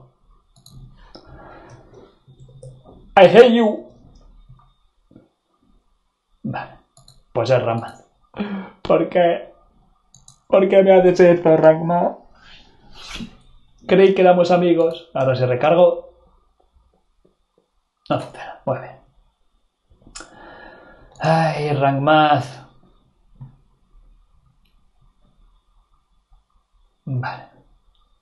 I hate you. Vale. Pues es Rangmaz. ¿Por qué? ¿Por qué me haces esto, Rangmaz? Creí que éramos amigos. Ahora si recargo... No funciona. Muy bien. Ay, Rangmaz. Vale.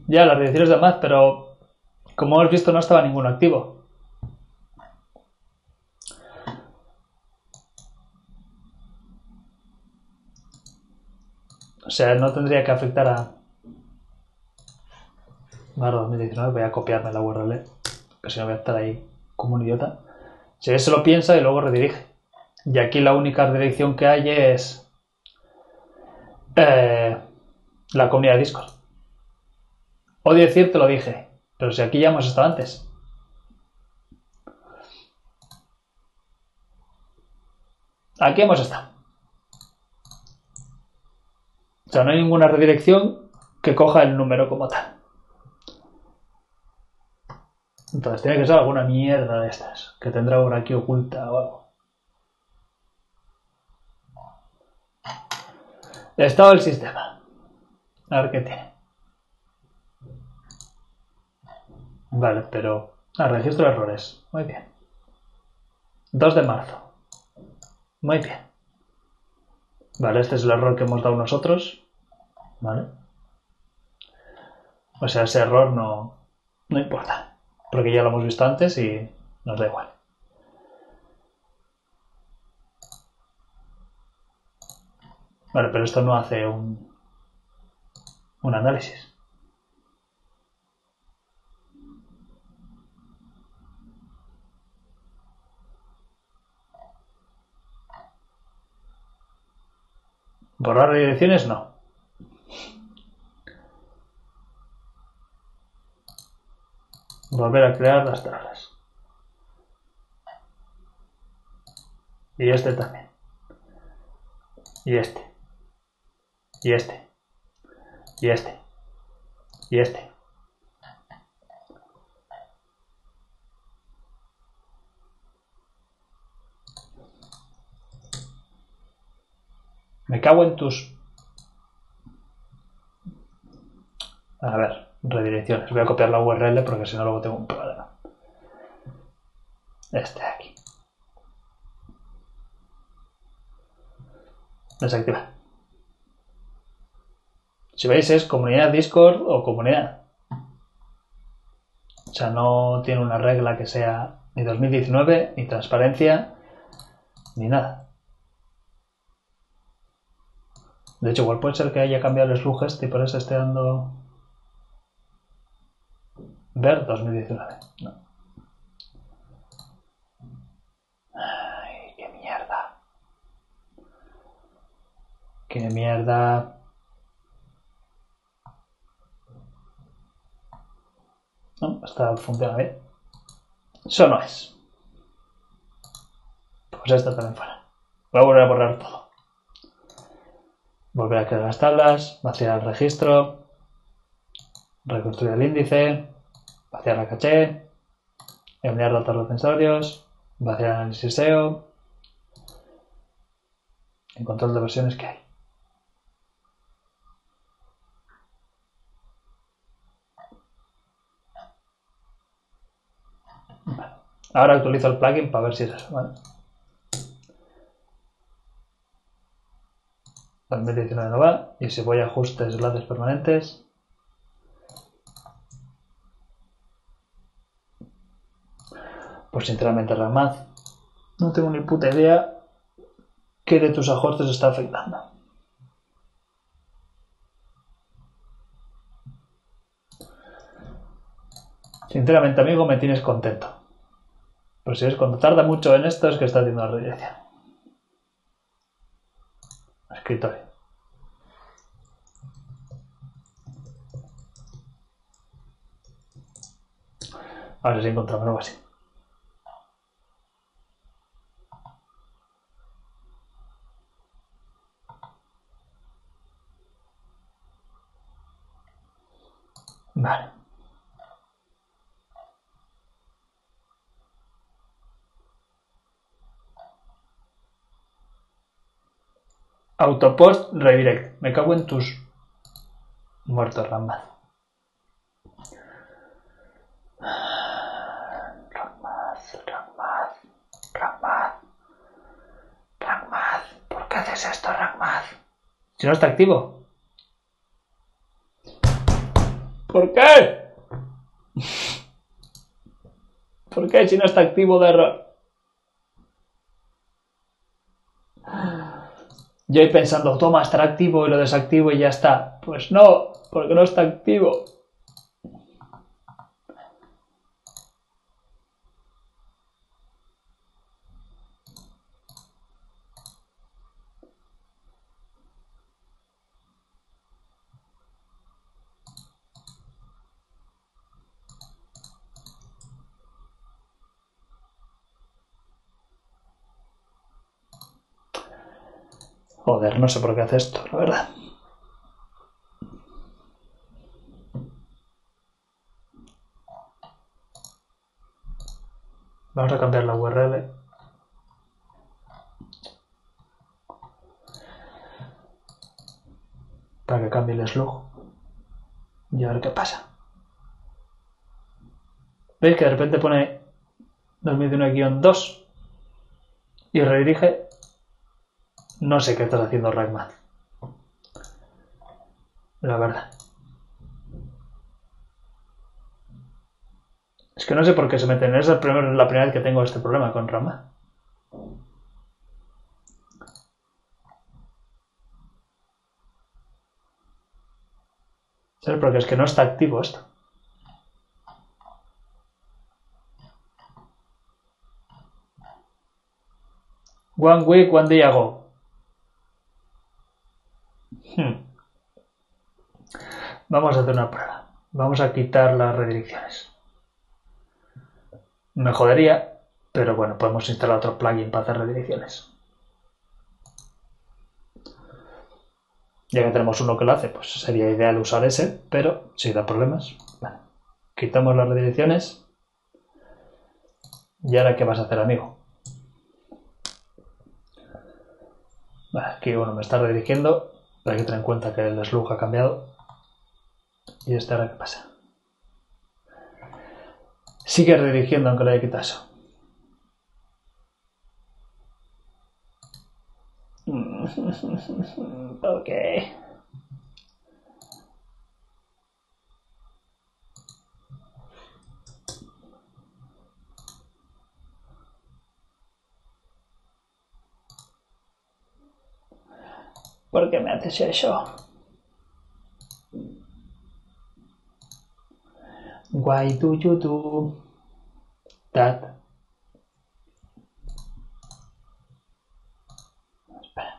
Ya, las redirecciones de Mac, pero como hemos visto no estaba ninguno activo. O sea, no tendría que afectar a... Marzo 2019, voy a copiarme la URL, que si no voy a estar ahí como un idiota. Si él se lo piensa y luego redirige. Y aquí la única redirección que hay es la comunidad de Discord. Odio decir, te lo dije, pero si aquí ya hemos estado antes. Aquí hemos estado. O sea, no hay ninguna redirección que coja el número como tal. Entonces tiene que ser alguna mierda de estas, que tendrá por aquí oculta o algo. Estado del sistema. A ver qué tiene. Vale, pero... registro de errores. Muy bien. 2 de marzo. Muy bien. Vale, este es el error que hemos dado nosotros. Vale. O sea, ese error no importa. Porque ya lo hemos visto antes y nos da igual. Vale, pero esto no hace un análisis. Borrar redirecciones, no. Volver a crear las tablas. Y este también. Y este. Y este. Y este. Y este. Me cago en tus... A ver, redirecciones. Voy a copiar la URL porque si no luego tengo un problema. Este de aquí. Desactiva. Si veis es comunidad Discord o comunidad. O sea, no tiene una regla que sea ni 2019, ni transparencia, ni nada. De hecho, igual puede ser que haya cambiado el slugest y por eso esté dando... Ver 2019. No. Ay, qué mierda. Qué mierda. No, esta funciona bien. Eso no es. Pues esta también fuera. Voy a volver a borrar todo. Volver a crear las tablas, vaciar el registro, reconstruir el índice, vaciar la caché, enviar datos a los sensorios, vaciar el análisis SEO, en control de versiones que hay. Vale. Ahora actualizo el plugin para ver si es eso, ¿vale? 2019 no va, y si voy a ajustes enlaces permanentes, pues sinceramente Ramaz, no tengo ni puta idea qué de tus ajustes está afectando. Sinceramente, amigo, me tienes contento. Pero si es cuando tarda mucho en esto es que está haciendo la redirección. Escritorio. A ver si encontramos algo así. Vale. Autopost redirect. Me cago en tus muertos, Ramaz. Ramaz. ¿Por qué haces esto, Ramaz? Si no está activo. ¿Por qué? ¿Por qué si no está activo de error? Yo ahí pensando, toma, estará activo y lo desactivo y ya está. Pues no, porque no está activo. Joder, no sé por qué hace esto, la verdad. Vamos a cambiar la URL. Para que cambie el slug. Y a ver qué pasa. ¿Veis que de repente pone 2019-2 y redirige? No sé qué estás haciendo, Ragman. La verdad. Es que no sé por qué se meten. Es la primera vez que tengo este problema con Ragman. ¿Sabes? Porque es que no está activo esto. One week, one day ago. Vamos a hacer una prueba. Vamos a quitar las redirecciones. Me jodería, pero bueno, podemos instalar otro plugin para hacer redirecciones. Ya que tenemos uno que lo hace, pues sería ideal usar ese, pero si da problemas. Bueno, quitamos las redirecciones. ¿Y ahora qué vas a hacer, amigo? Vale, aquí bueno, me está redirigiendo. Hay que tener en cuenta que el slug ha cambiado. ¿Y esto ahora qué pasa? Sigue redirigiendo aunque le haya quitado eso. Ok. ¿Por qué me haces eso? Why do you do that? Espera.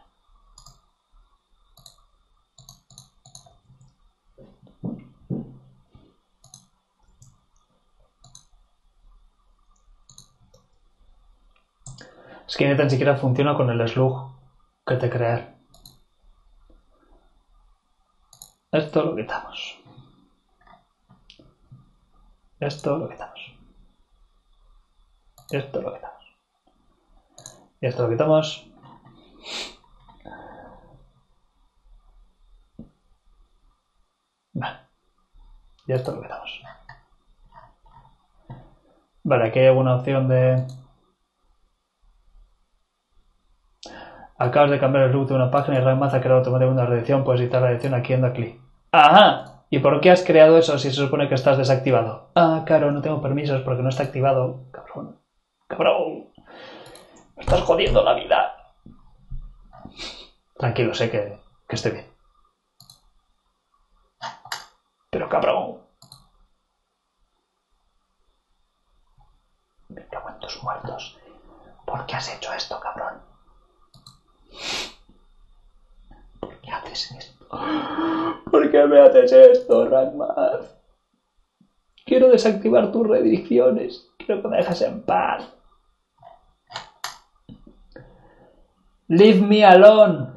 Es que ni tan siquiera funciona con el slug que te crea. Esto lo quitamos. Esto lo quitamos. Esto lo quitamos. Y esto lo quitamos. Vale. Y esto lo quitamos. Vale, aquí hay alguna opción de... Acabas de cambiar el root de una página y Ragman ha creado automáticamente una redirección. Puedes editar la dirección aquí dando clic. ¡Ajá! ¿Y por qué has creado eso si se supone que estás desactivado? Ah, claro, no tengo permisos porque no está activado. Cabrón. Cabrón. Me estás jodiendo la vida. Tranquilo, sé que estoy bien. Pero cabrón. Me cago en tus muertos. ¿Por qué has hecho esto, cabrón? ¿Por qué haces esto? ¿Por qué me haces esto, Ragman? Quiero desactivar tus redirecciones. Quiero que me dejes en paz. Leave me alone.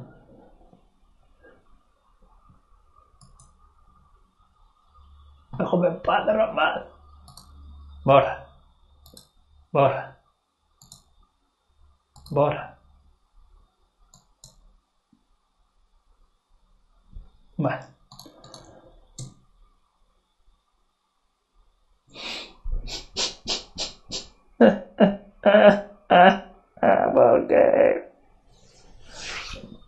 Déjame en paz, Ragman. Borra. Borra. Borra. Vale. ¿Por qué?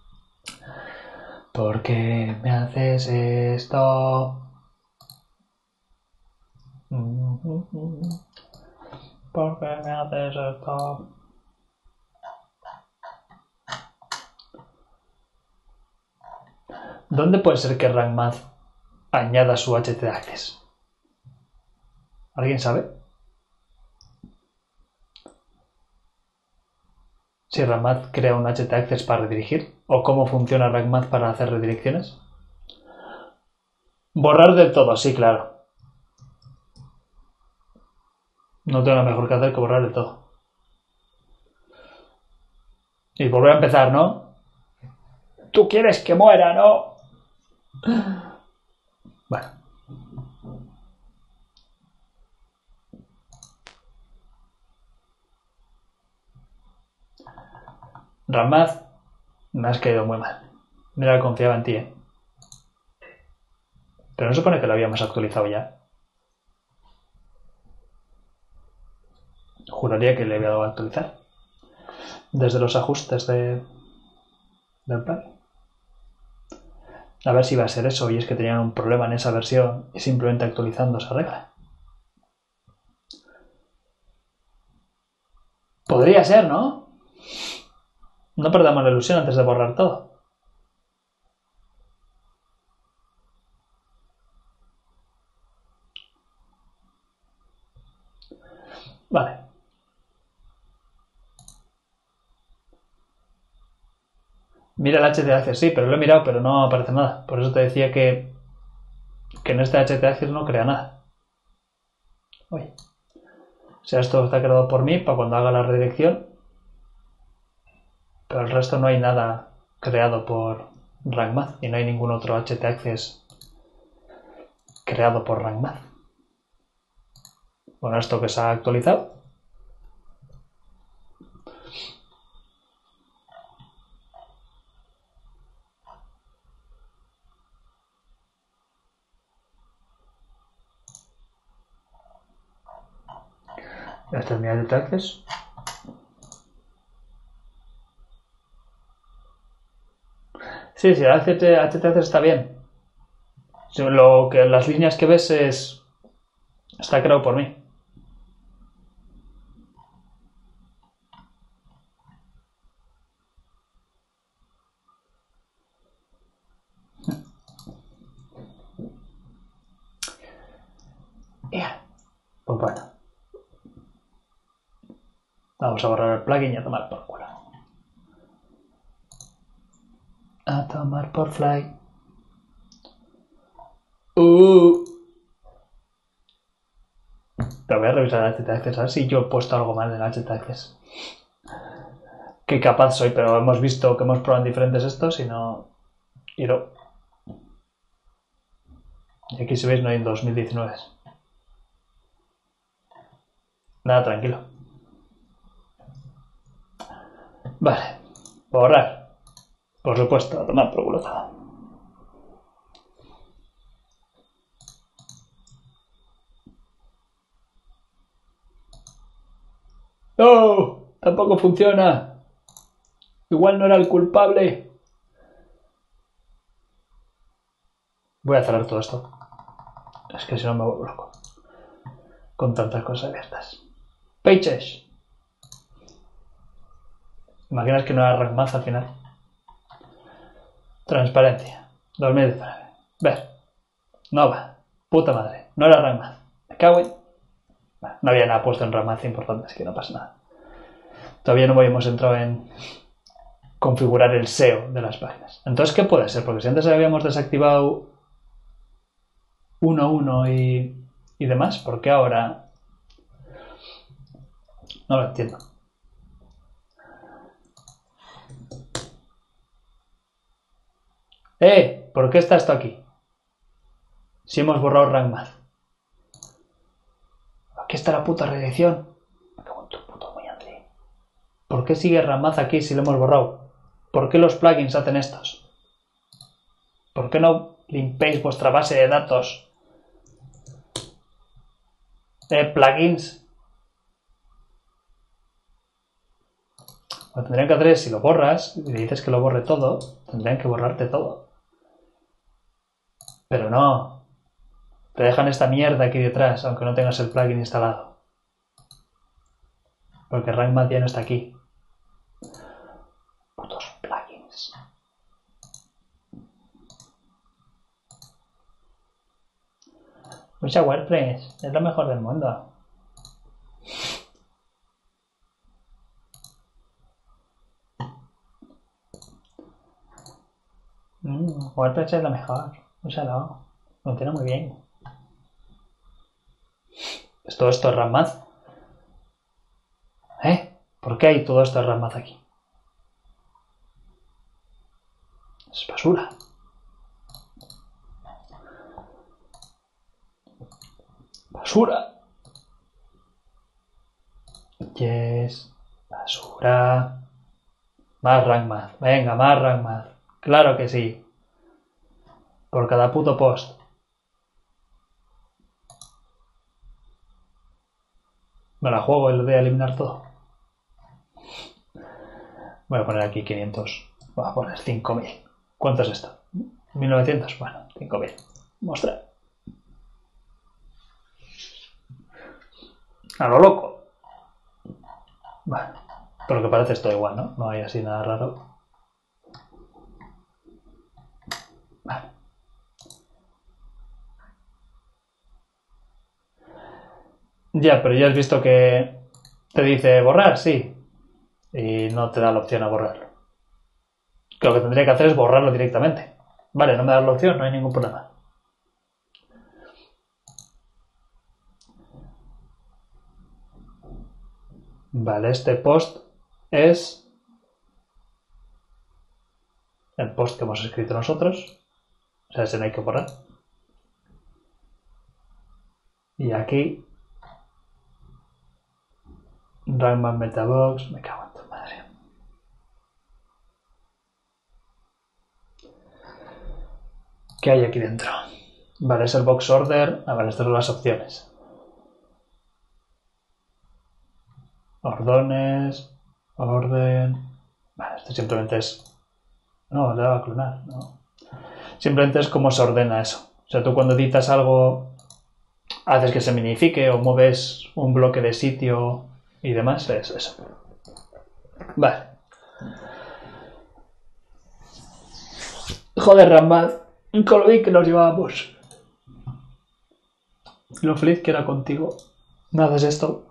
¿Por qué me haces esto? ¿Por qué me haces esto? ¿Dónde puede ser que RankMath añada su htaccess? ¿Alguien sabe? Si RankMath crea un htaccess para redirigir, o cómo funciona RankMath para hacer redirecciones. Borrar del todo, sí, claro. No tengo nada mejor que hacer que borrar del todo. Y volver a empezar, ¿no? Tú quieres que muera, ¿no? Bueno. RankMath, me has caído muy mal. Mira, confiaba en ti, ¿eh? Pero no se supone que lo habíamos actualizado ya. Juraría que le había dado a actualizar. Desde los ajustes del plan. A ver si va a ser eso, y es que tenían un problema en esa versión y simplemente actualizando se arregla. Podría ser, ¿no? No perdamos la ilusión antes de borrar todo. Vale. Mira el htaccess, sí, pero lo he mirado, pero no aparece nada. Por eso te decía que en este htaccess no crea nada. Uy. O sea, esto está creado por mí para cuando haga la redirección. Pero el resto no hay nada creado por RankMath y no hay ningún otro htaccess creado por RankMath. Bueno, esto que se ha actualizado. Este es mi htaccess. Sí, el htaccess está bien. Lo que las líneas que ves está creado por mí. Pues bueno. Vamos a borrar el plugin y a tomar por culo. A tomar por fly. Pero voy a revisar el htaccess, a ver si yo he puesto algo mal en el htaccess. Qué capaz soy, pero hemos visto que hemos probado en diferentes estos y no... Y aquí si veis no hay en 2019. Nada, tranquilo. Vale. Borrar. Por supuesto, a tomar por culo todo. ¡No! Tampoco funciona. Igual no era el culpable. Voy a cerrar todo esto. Es que si no me vuelvo loco. Con tantas cosas abiertas. Pages. ¿Imaginas que no era RankMath al final? Transparencia. 2019. Ver. No va. Puta madre. No era RankMath. Me cago en... No había nada puesto en RankMath importante, así que no pasa nada. Todavía no habíamos entrado en configurar el SEO de las páginas. Entonces, ¿qué puede ser? Porque si antes habíamos desactivado 1.1 y demás, ¿por qué ahora? No lo entiendo. ¿Por qué está esto aquí? Si hemos borrado RankMath. Aquí está la puta redirección. Me cago en tu puto moñante. ¿Por qué sigue RankMath aquí si lo hemos borrado? ¿Por qué los plugins hacen estos? ¿Por qué no limpiáis vuestra base de datos? Plugins. Lo que tendrían que hacer es, si lo borras y le dices que lo borre todo, tendrían que borrarte todo. Pero no. Te dejan esta mierda aquí detrás, aunque no tengas el plugin instalado. Porque RankMath ya no está aquí. Putos plugins. Usa WordPress, es lo mejor del mundo. WordPress es lo mejor. Úsalo. Funciona muy bien. ¿Todo esto es RankMath? ¿Por qué hay todo esto de RankMath aquí? Es basura. Basura. Yes. Basura. Más RankMath. Venga, más RankMath. Claro que sí. Por cada puto post. Me la juego y lo voy a eliminar todo. Voy a poner aquí 500. Voy a poner 5000. ¿Cuánto es esto? 1900. Bueno, 5000. Mostrar. A lo loco. Bueno, por lo que parece es todo igual, ¿no? No hay así nada raro. Vale. Ya, pero ya has visto que te dice borrar, sí. Y no te da la opción a borrarlo. Que lo que tendría que hacer es borrarlo directamente. Vale, no me das la opción, no hay ningún problema. Vale, este post es el post que hemos escrito nosotros. O sea, ese no hay que borrar. Y aquí RankMath Metabox. Me cago en tu madre. ¿Qué hay aquí dentro? Vale, es el box order. Vale, estas son las opciones. Ordones. Orden. Vale, esto simplemente es... No, le daba a clonar, no. Simplemente es cómo se ordena eso. O sea, tú cuando editas algo, haces que se minifique o mueves un bloque de sitio y demás, es eso. Vale. Joder, RankMath, con lo bien que nos llevábamos. Lo feliz que era contigo. Me haces esto.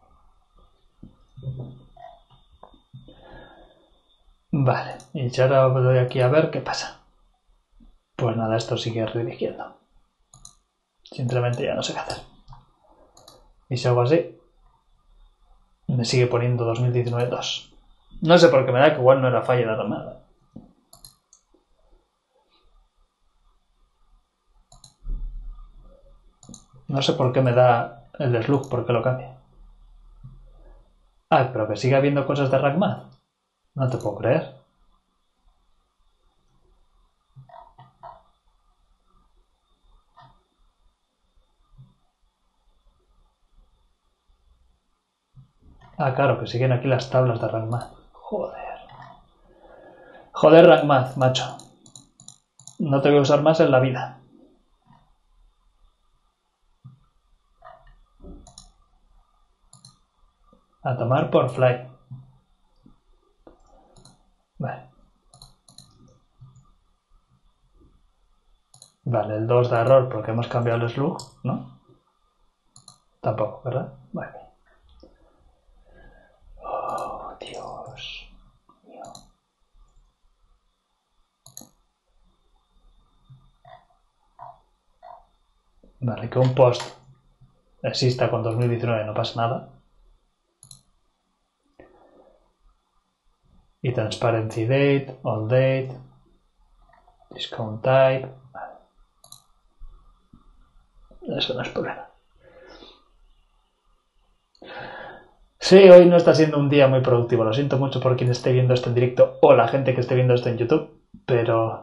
Vale, y ahora doy aquí a ver qué pasa. Pues nada, esto sigue redirigiendo. Simplemente ya no sé qué hacer. Y si hago así, me sigue poniendo 2019-2. No sé por qué me da que igual no era falla de RankMath. No sé por qué me da el slug, por qué lo cambia. Ah, pero que sigue habiendo cosas de RankMath. No te puedo creer. Ah, claro, que siguen aquí las tablas de RankMath. Joder. Joder, RankMath, macho. No te voy a usar más en la vida. A tomar por fly. Vale. Vale, el 2 da error porque hemos cambiado el slug, ¿no? Tampoco, ¿verdad? Vale. Oh, Dios mío. Vale, que un post exista con 2019 no pasa nada. Y transparency date, all date, discount type. Vale. Eso no es problema. Sí, hoy no está siendo un día muy productivo. Lo siento mucho por quien esté viendo esto en directo o la gente que esté viendo esto en YouTube, pero...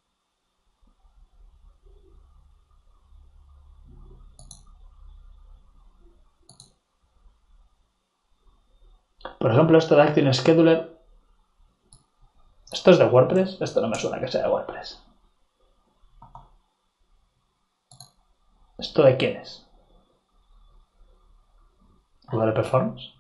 Por ejemplo, esto de Action Scheduler. ¿Esto es de WordPress? Esto no me suena que sea de WordPress. ¿Esto de quién es? ¿Google Performance?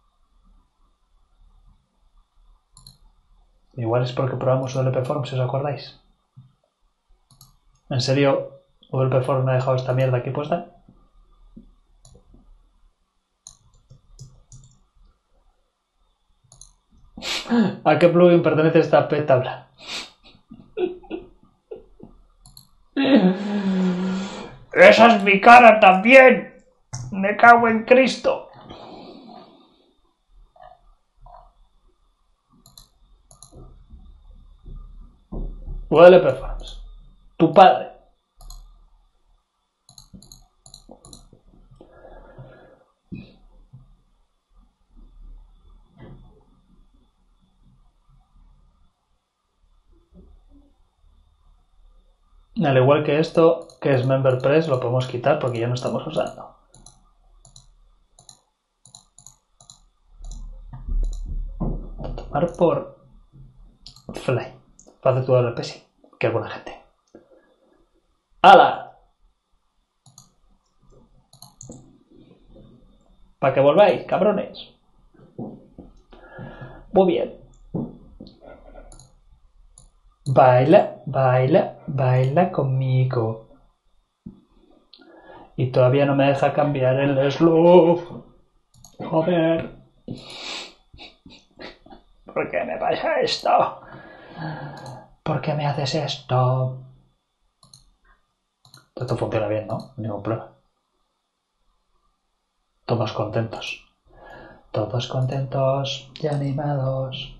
Igual es porque probamos Google Performance, si os acordáis. ¿En serio Google Performance me ha dejado esta mierda aquí puesta? ¿A qué plugin pertenece esta tabla? ¡Esa es mi cara también! ¡Me cago en Cristo! Google Performance. Tu padre. Al igual que esto, que es MemberPress, lo podemos quitar porque ya no estamos usando. Tomar por Fly. Hace todo el PSI. Qué buena gente. ¡Hala! Para que volváis, cabrones. Muy bien. Baila, baila, baila conmigo. Y todavía no me deja cambiar el slow. Joder. ¿Por qué me pasa esto? ¿Por qué me haces esto? Esto funciona bien, ¿no? Ningún problema. Todos contentos. Todos contentos y animados.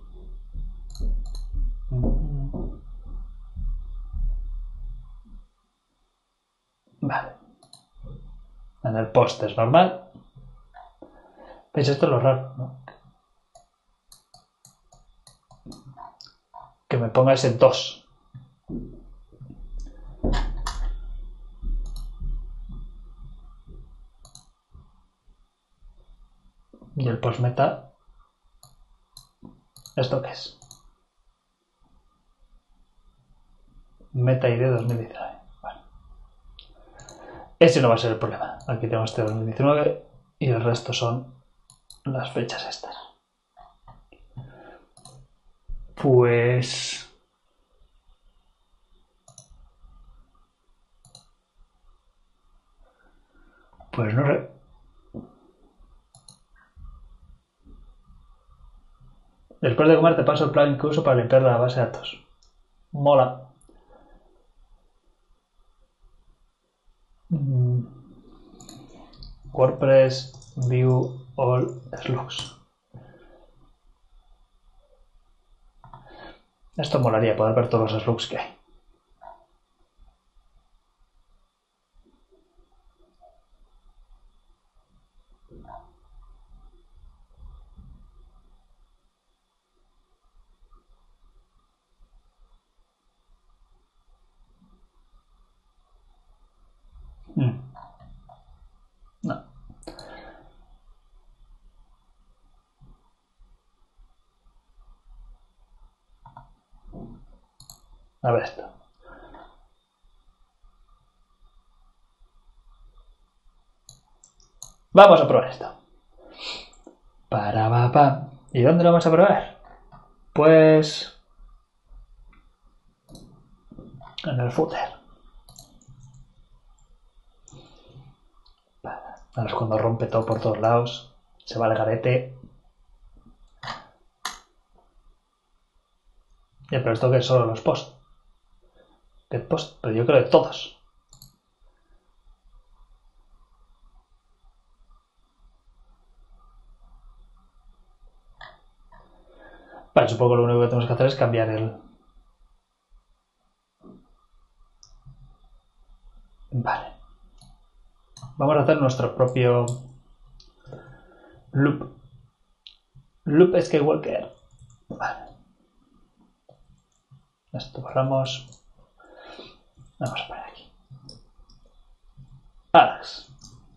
Vale. En el post es normal. ¿Veis? Esto es lo raro, ¿no? Que me ponga ese 2. Y el post meta. ¿Esto qué es? Meta ID 2019. Bueno. Ese no va a ser el problema. Aquí tengo este 2019 y el resto son las fechas estas. Pues no sé. Después de comer te paso el plugin que uso para limpiar la base de datos. Mola. WordPress View All Slugs. Esto molaría, poder ver todos los slugs que hay. No. A ver esto. Vamos a probar esto. ¿Y dónde lo vamos a probar? Pues en el footer. Ahora es cuando rompe todo por todos lados. Se va al garete. Ya, pero esto que es solo los posts. ¿Qué post? Pero yo creo de todos. Vale, supongo que lo único que tenemos que hacer es cambiar el... Vale. Vamos a hacer nuestro propio loop. Loop Skywalker. Vale. Esto borramos. Vamos a poner aquí. Alex.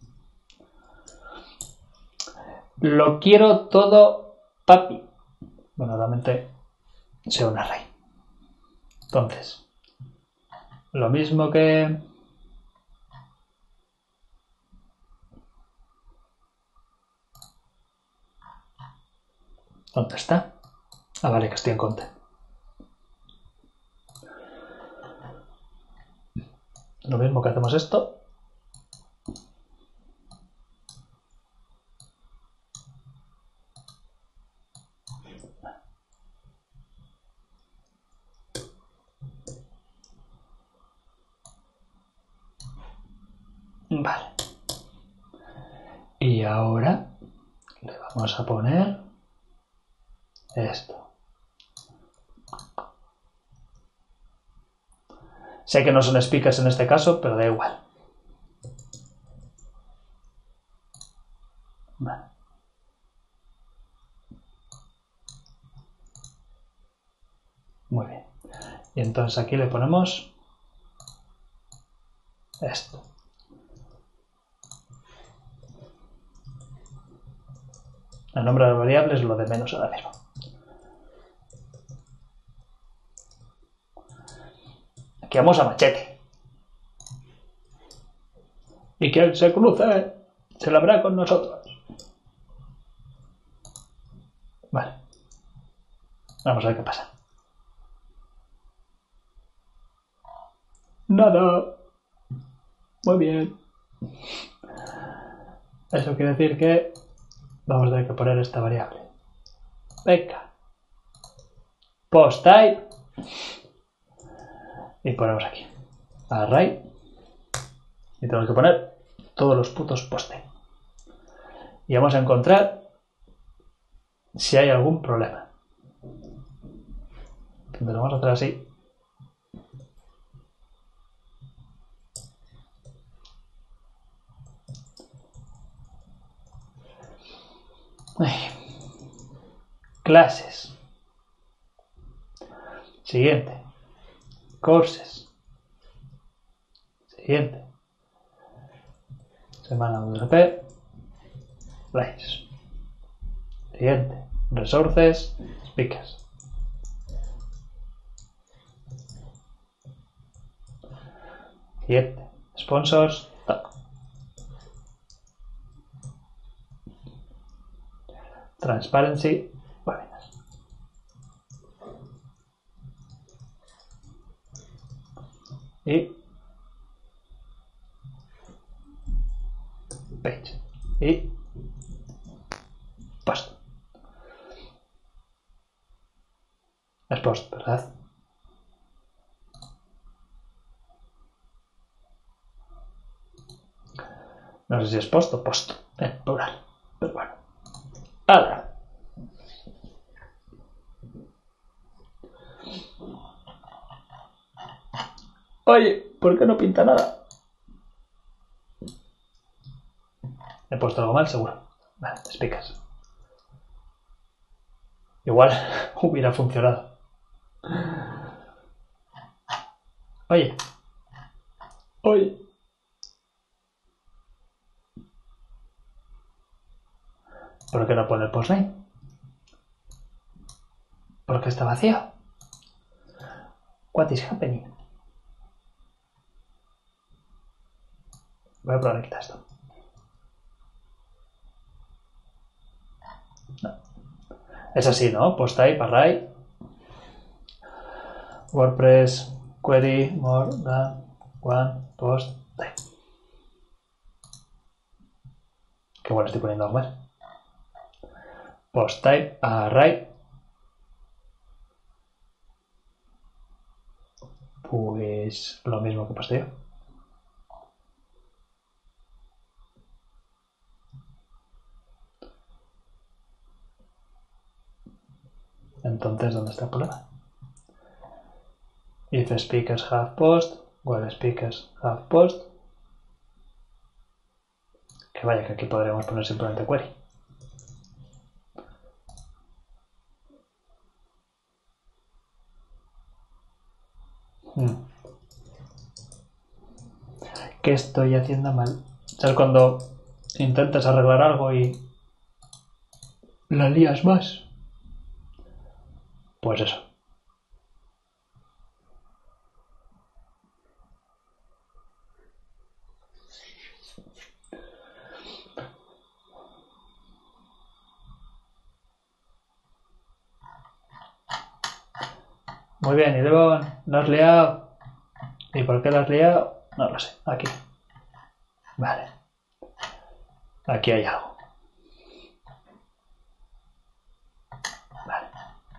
Lo quiero todo, papi. Bueno, realmente sea un array. Entonces, lo mismo que ¿Dónde está? Ah, vale, que estoy en content. Lo mismo que hacemos esto. Vale. Y ahora le vamos a poner esto. Sé que no son speakers en este caso, pero da igual. Vale. Muy bien. Y entonces aquí le ponemos esto. El nombre de la variable es lo de menos ahora mismo. Aquí vamos a machete. Y quien se cruce se la verá con nosotros. Vale. Vamos a ver qué pasa. Nada. Muy bien. Eso quiere decir que vamos a tener que poner esta variable. Venga. Post type. Y ponemos aquí. Array. Y tenemos que poner todos los putos post type. Y vamos a encontrar si hay algún problema. Lo vamos a hacer así. Clases. Siguiente. Courses. Siguiente. Semana WP. Likes. Siguiente. Resources. Speakers. Siguiente. Sponsors. Transparency. Webinars. Y page. Y post. Es post, ¿verdad? No sé si es post o post, en plural. Pero bueno. Ahora. Oye, ¿por qué no pinta nada? He puesto algo mal, seguro. Vale, te explicas. Igual hubiera funcionado. Oye. Oye. ¿Por qué no pone el postname? ¿Por qué está vacío? What is happening? Voy a probar a quitar esto. No. Es así, ¿no? Post type, array. WordPress, query, more than one post type. Qué bueno estoy poniendo algo mal. Post type, array. Pues lo mismo que posteo. Entonces, ¿dónde está el problema? If speakers have post, while speakers have post. Que vaya, que aquí podríamos poner simplemente query. ¿Qué estoy haciendo mal? ¿Sabes cuando intentas arreglar algo y la lías más? Pues eso. Muy bien, y luego lo has liado. ¿Y por qué lo has liado? No lo sé. Aquí. Vale. Aquí hay algo. Vale.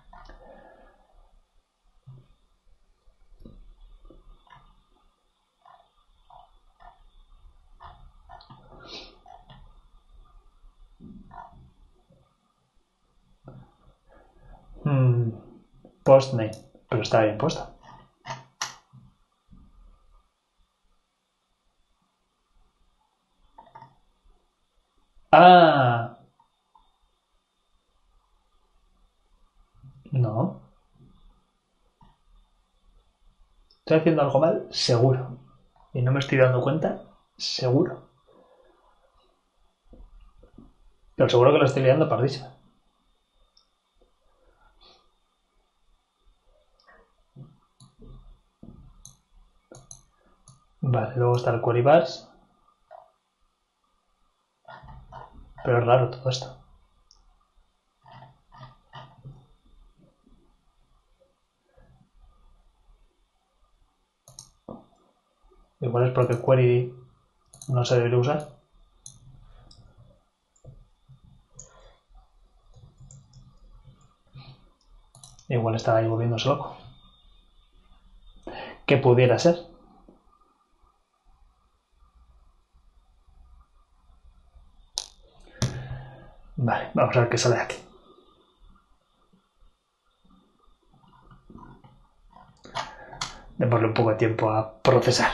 Postname. Pero está bien puesto. Ah. No. ¿Estoy haciendo algo mal? Seguro. Y no me estoy dando cuenta. Seguro. Pero seguro que lo estoy liando pardísimo. Vale, luego está el query bars. Pero es raro todo esto. Igual es porque query no se debería usar. Igual estaba ahí volviéndose loco. ¿Qué pudiera ser? Vale, vamos a ver qué sale de aquí. Démosle un poco de tiempo a procesar.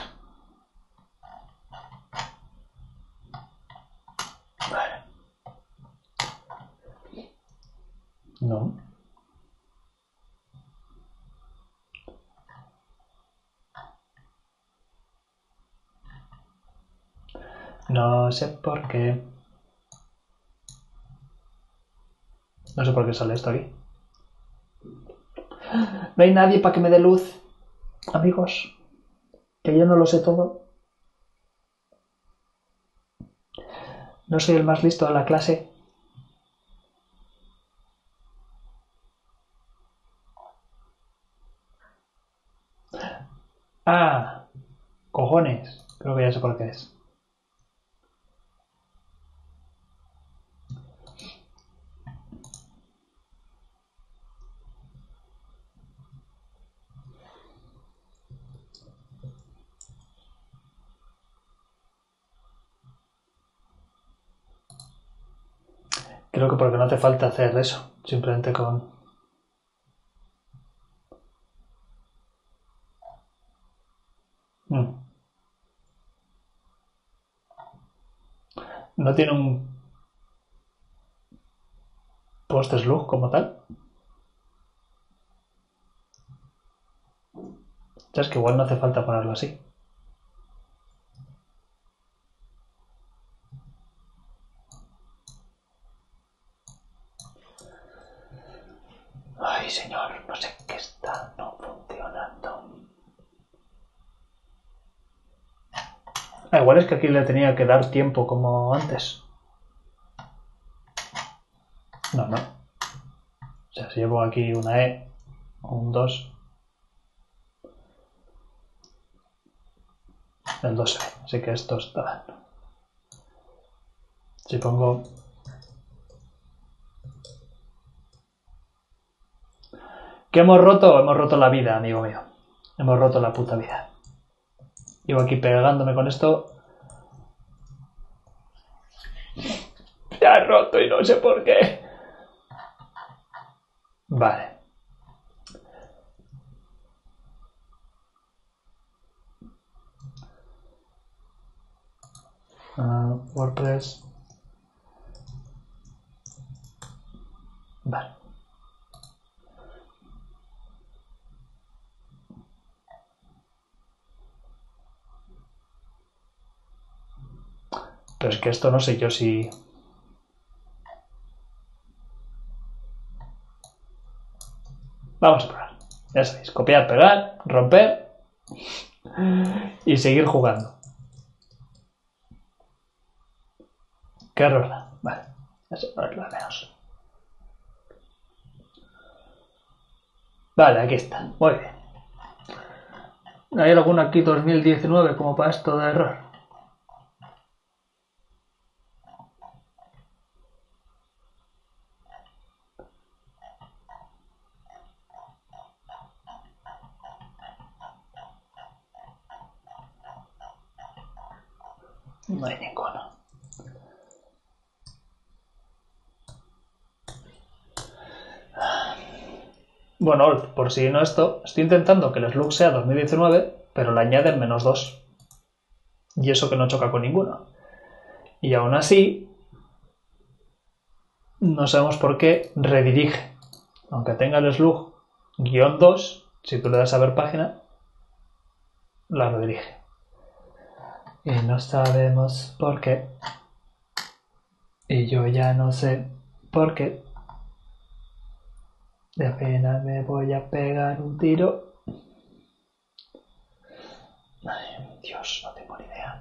Vale. No. No sé por qué. No sé por qué sale esto aquí. No hay nadie para que me dé luz. Amigos, que yo no lo sé todo. No soy el más listo de la clase. Ah, cojones. Creo que ya sé por qué es. Creo que porque no hace falta hacer eso. Simplemente con... No tiene un post slug como tal. Ya es que igual no hace falta ponerlo así. Ay, señor, no sé qué está no funcionando. Ah, igual es que aquí le tenía que dar tiempo como antes. No, no. O sea, si llevo aquí una E, un 2, el 2 se ve. Así que esto está... Si pongo... ¿Qué hemos roto? Hemos roto la vida, amigo mío. Hemos roto la puta vida. Llevo aquí pegándome con esto. Se ha roto y no sé por qué. Vale. WordPress. Vale. Pero es que esto no sé yo si... Vamos a probar. Ya sabéis, copiar, pegar, romper y seguir jugando. Qué error. Vale. Eso no es lo de menos. Vale, aquí está. Muy bien. ¿Hay alguno aquí 2019 como para esto de error? No hay ninguno. Bueno, por si no esto, estoy intentando que el slug sea 2019, pero le añaden -2. Y eso que no choca con ninguno. Y aún así, no sabemos por qué redirige. Aunque tenga el slug -2, si tú le das a ver página, la redirige. Y no sabemos por qué. Y yo ya no sé por qué. De apenas me voy a pegar un tiro. Ay, Dios, no tengo ni idea.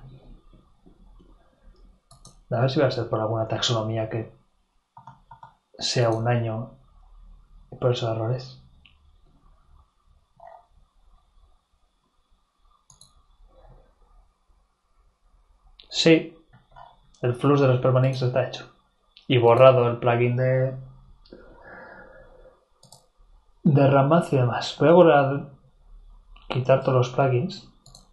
A ver si va a ser por alguna taxonomía que sea un año y por esos errores. Sí, el flux de los permalinks está hecho. Y borrado el plugin de Ramaz y demás. Voy a volver a quitar todos los plugins.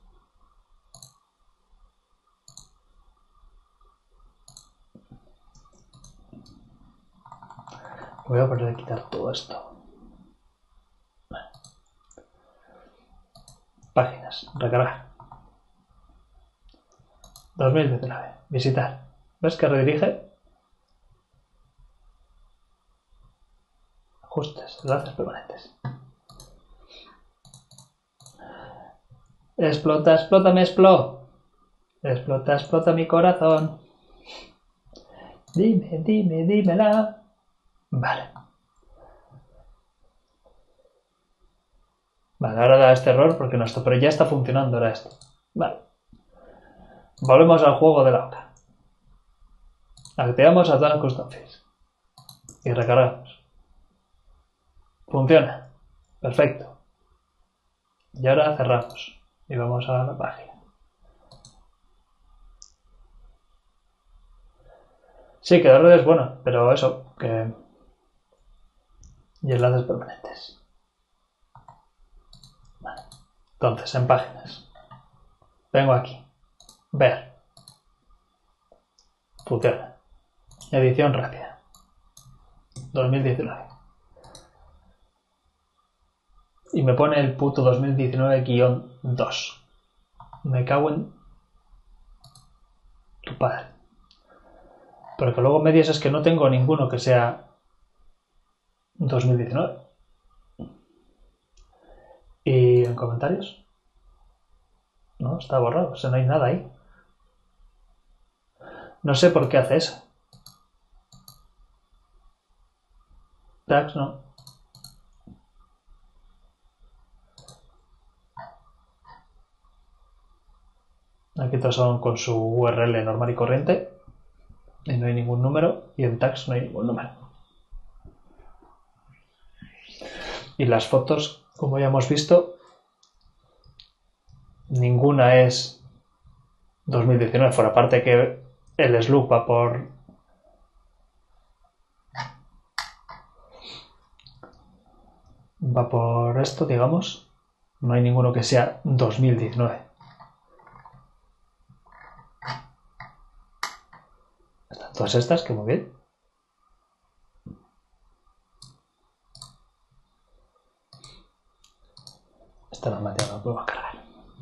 Voy a volver a quitar todo esto. Páginas, recargar. 2019, visitar. ¿Ves que redirige? Ajustes, enlaces permanentes. Explota, explota, me explota. Explota, explota mi corazón. Dime, dime, dímela. Vale. Vale, ahora da este error porque no está, pero ya está funcionando ahora esto. Vale. Volvemos al juego de la hora. Activamos Advanced Custom Fields. Y recargamos. Funciona. Perfecto. Y ahora cerramos. Y vamos a la página. Sí, que de error es bueno, pero eso, que... Y enlaces permanentes. Vale. Entonces, en páginas. Vengo aquí. Ver. Funciona. Edición rápida. 2019. Y me pone el puto 2019-2. Me cago en tu padre. Pero que luego me dices que no tengo ninguno que sea 2019. ¿Y en comentarios? No, está borrado. O sea, no hay nada ahí. No sé por qué hace eso. Tags no. Aquí todos son con su URL normal y corriente. Y no hay ningún número. Y en tags no hay ningún número. Y las fotos, como ya hemos visto, ninguna es 2019. Fuera parte que el slug va por esto, digamos. No hay ninguno que sea 2019. Están todas estas, que muy bien. Esta la materia no puedo cargar.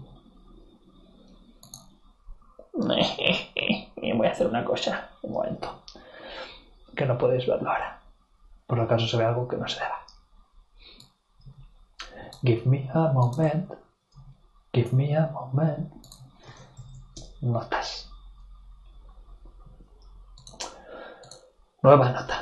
Voy a hacer una cosa, un momento. Que no podéis verlo ahora. Por acaso se ve algo que no se deba. Give me a moment. Give me a moment. Notas. Nueva nota.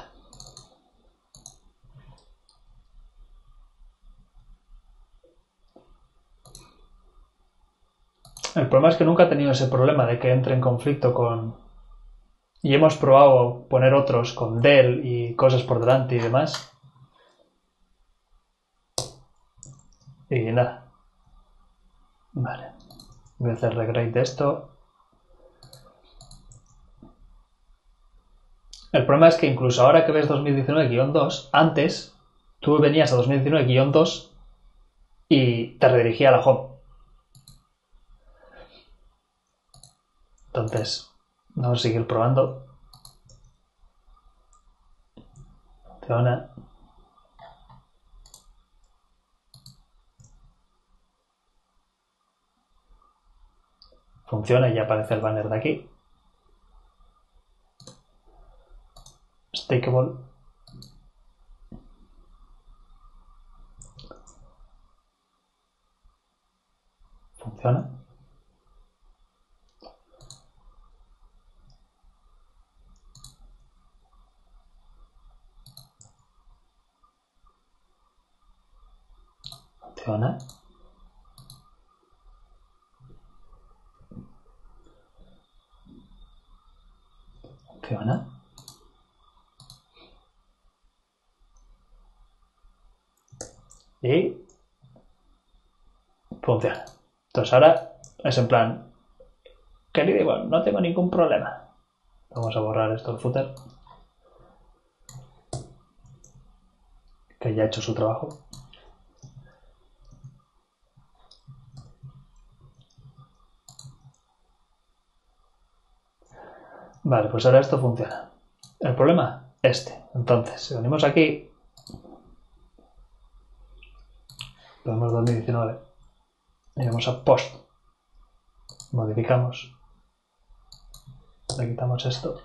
El problema es que nunca he tenido ese problema de que entre en conflicto con... Y hemos probado poner otros con del y cosas por delante y demás. Y nada. Vale. Voy a hacer regrade de esto. El problema es que incluso ahora que ves 2019-2, antes tú venías a 2019-2 y te redirigía a la home. Entonces, vamos a seguir probando. Funciona. Funciona y ya aparece el banner de aquí. Stakeable. Funciona. Funciona. Funciona. Y funciona. Entonces ahora es en plan, querido igual, no tengo ningún problema. Vamos a borrar esto del footer, que ya ha hecho su trabajo. Vale, pues ahora esto funciona. El problema, este. Entonces, si venimos aquí, ponemos 2019 y vamos a post, modificamos, le quitamos esto,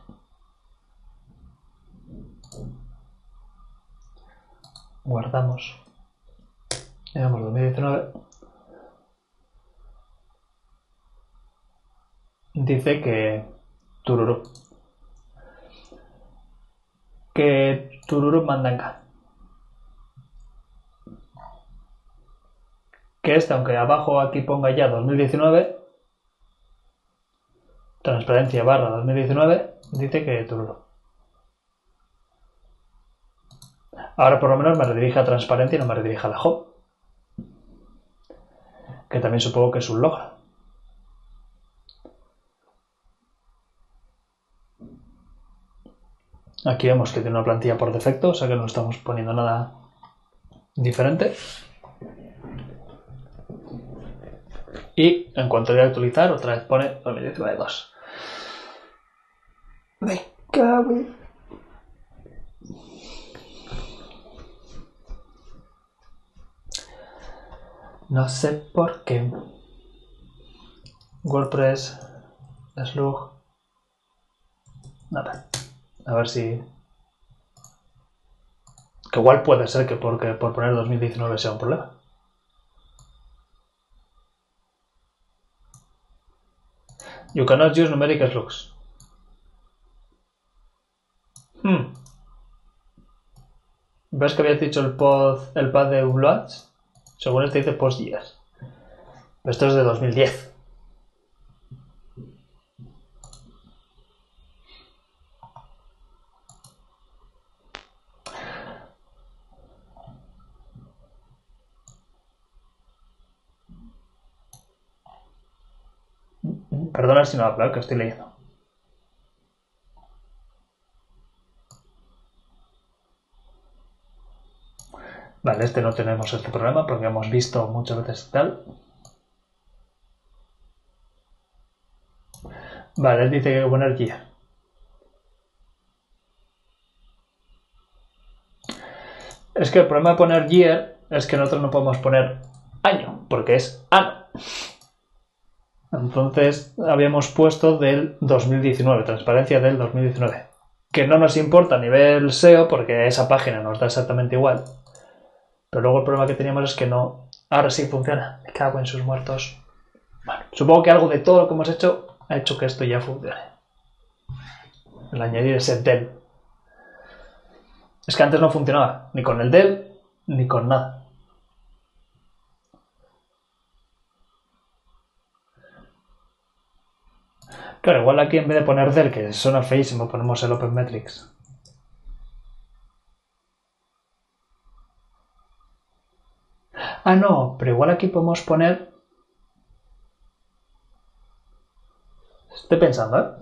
guardamos y vamos 2019. Dice que tururú mandanga. Que este, aunque abajo aquí ponga ya 2019, transparencia barra 2019, dice que tururú. Ahora por lo menos me redirige a transparencia y no me redirige a la home, que también supongo que es un logro. Aquí vemos que tiene una plantilla por defecto, o sea que no estamos poniendo nada diferente. Y en cuanto voy a actualizar, otra vez pone 2019-2. Me cabe. No sé por qué. WordPress, Slug. Nada. A ver si. Que igual puede ser que por poner 2019 sea un problema. You cannot use numeric slugs. ¿Ves que habías dicho el path de Ubloads? Según este dice post years. Esto es de 2010. Perdona si no hablo, que estoy leyendo. Vale, este no tenemos este problema porque hemos visto muchas veces tal. Vale, él dice que hay que poner year. Es que el problema de poner year es que nosotros no podemos poner año, porque es ano. Entonces habíamos puesto del 2019, transparencia del 2019. Que no nos importa a nivel SEO porque esa página nos da exactamente igual. Pero luego el problema que teníamos es que no. Ahora sí funciona. Me cago en sus muertos. Bueno, supongo que algo de todo lo que hemos hecho ha hecho que esto ya funcione. El añadir ese del. Es que antes no funcionaba. Ni con el del, ni con nada. Claro, igual aquí en vez de poner del, que suena feísimo, ponemos el Open Metrics. Ah, no, pero igual aquí podemos poner... Estoy pensando, ¿eh?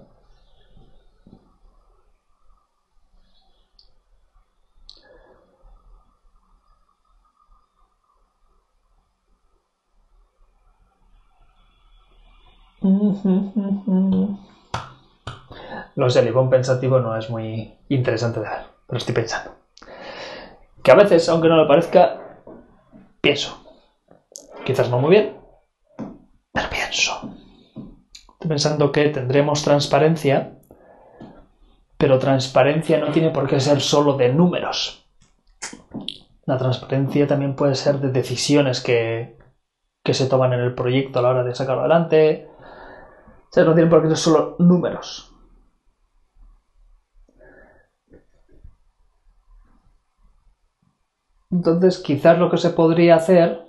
Lo sé, el ivón pensativo no es muy interesante de ver, pero estoy pensando. Que a veces, aunque no lo parezca, pienso. Quizás no muy bien, pero pienso. Estoy pensando que tendremos transparencia, pero transparencia no tiene por qué ser solo de números. La transparencia también puede ser de decisiones que se toman en el proyecto a la hora de sacarlo adelante. O sea, no tiene por qué ser solo números. Entonces, quizás lo que se podría hacer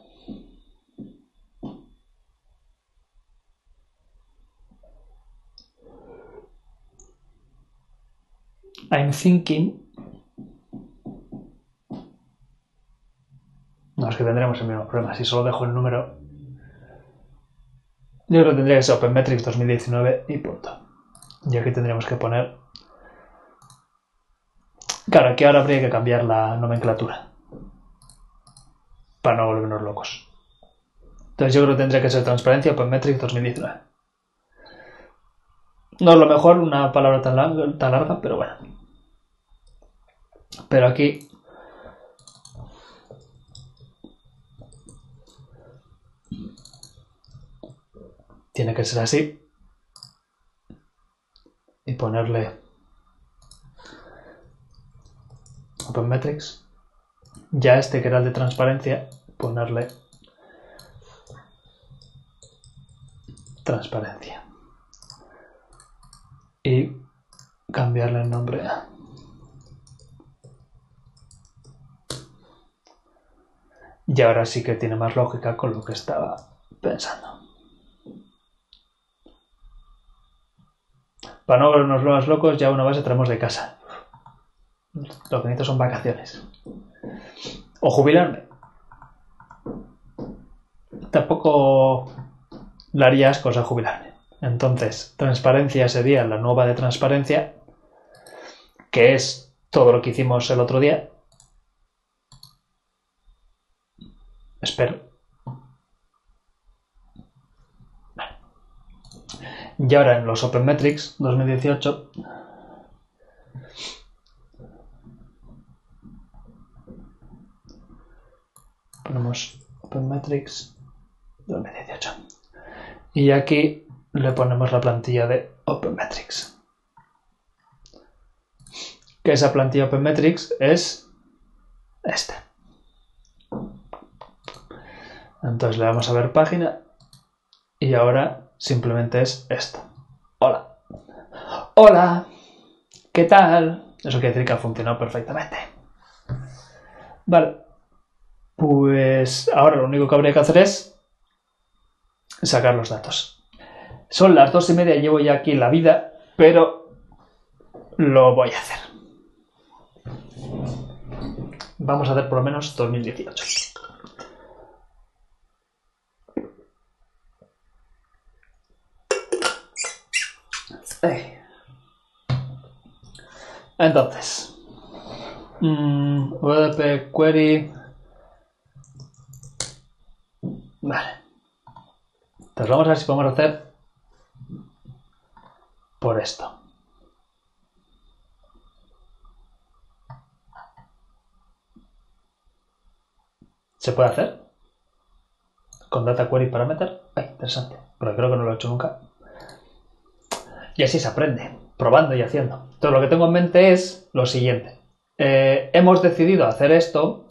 I'm thinking... No, es que tendremos el mismo problema. Si solo dejo el número... Yo creo que tendría que ser OpenMetrics 2019 y punto. Y aquí tendríamos que poner... Claro, aquí ahora habría que cambiar la nomenclatura. Para no volvernos locos. Entonces yo creo que tendría que ser transparencia OpenMetrics 2019. No es lo mejor una palabra tan larga, pero bueno. Pero aquí... Tiene que ser así. Y ponerle... OpenMetrics. Ya este que era el de transparencia, ponerle... Transparencia. Y cambiarle el nombre a... Y ahora sí que tiene más lógica con lo que estaba pensando. Para no volvernos más locos, ya una base traemos de casa. Lo que necesito son vacaciones. O jubilarme. Tampoco le haría asco a jubilarme. Entonces, transparencia sería la nueva de transparencia, que es todo lo que hicimos el otro día. Espero. Y ahora en los OpenMetrics 2018 ponemos OpenMetrics 2018 y aquí le ponemos la plantilla de OpenMetrics, que esa plantilla OpenMetrics es esta. Entonces le damos a ver página y ahora simplemente es esto. Hola. Hola. ¿Qué tal? Eso quiere decir que ha funcionado perfectamente. Vale. Pues ahora lo único que habría que hacer es sacar los datos. Son las 2:30, llevo ya aquí la vida, pero lo voy a hacer. Vamos a hacer por lo menos 2018. Entonces, WP query. Vale. Entonces vamos a ver si podemos hacer por esto. ¿Se puede hacer? Con data query parameter. Interesante. Pero creo que no lo he hecho nunca. Y así se aprende, probando y haciendo. Entonces lo que tengo en mente es lo siguiente. Hemos decidido hacer esto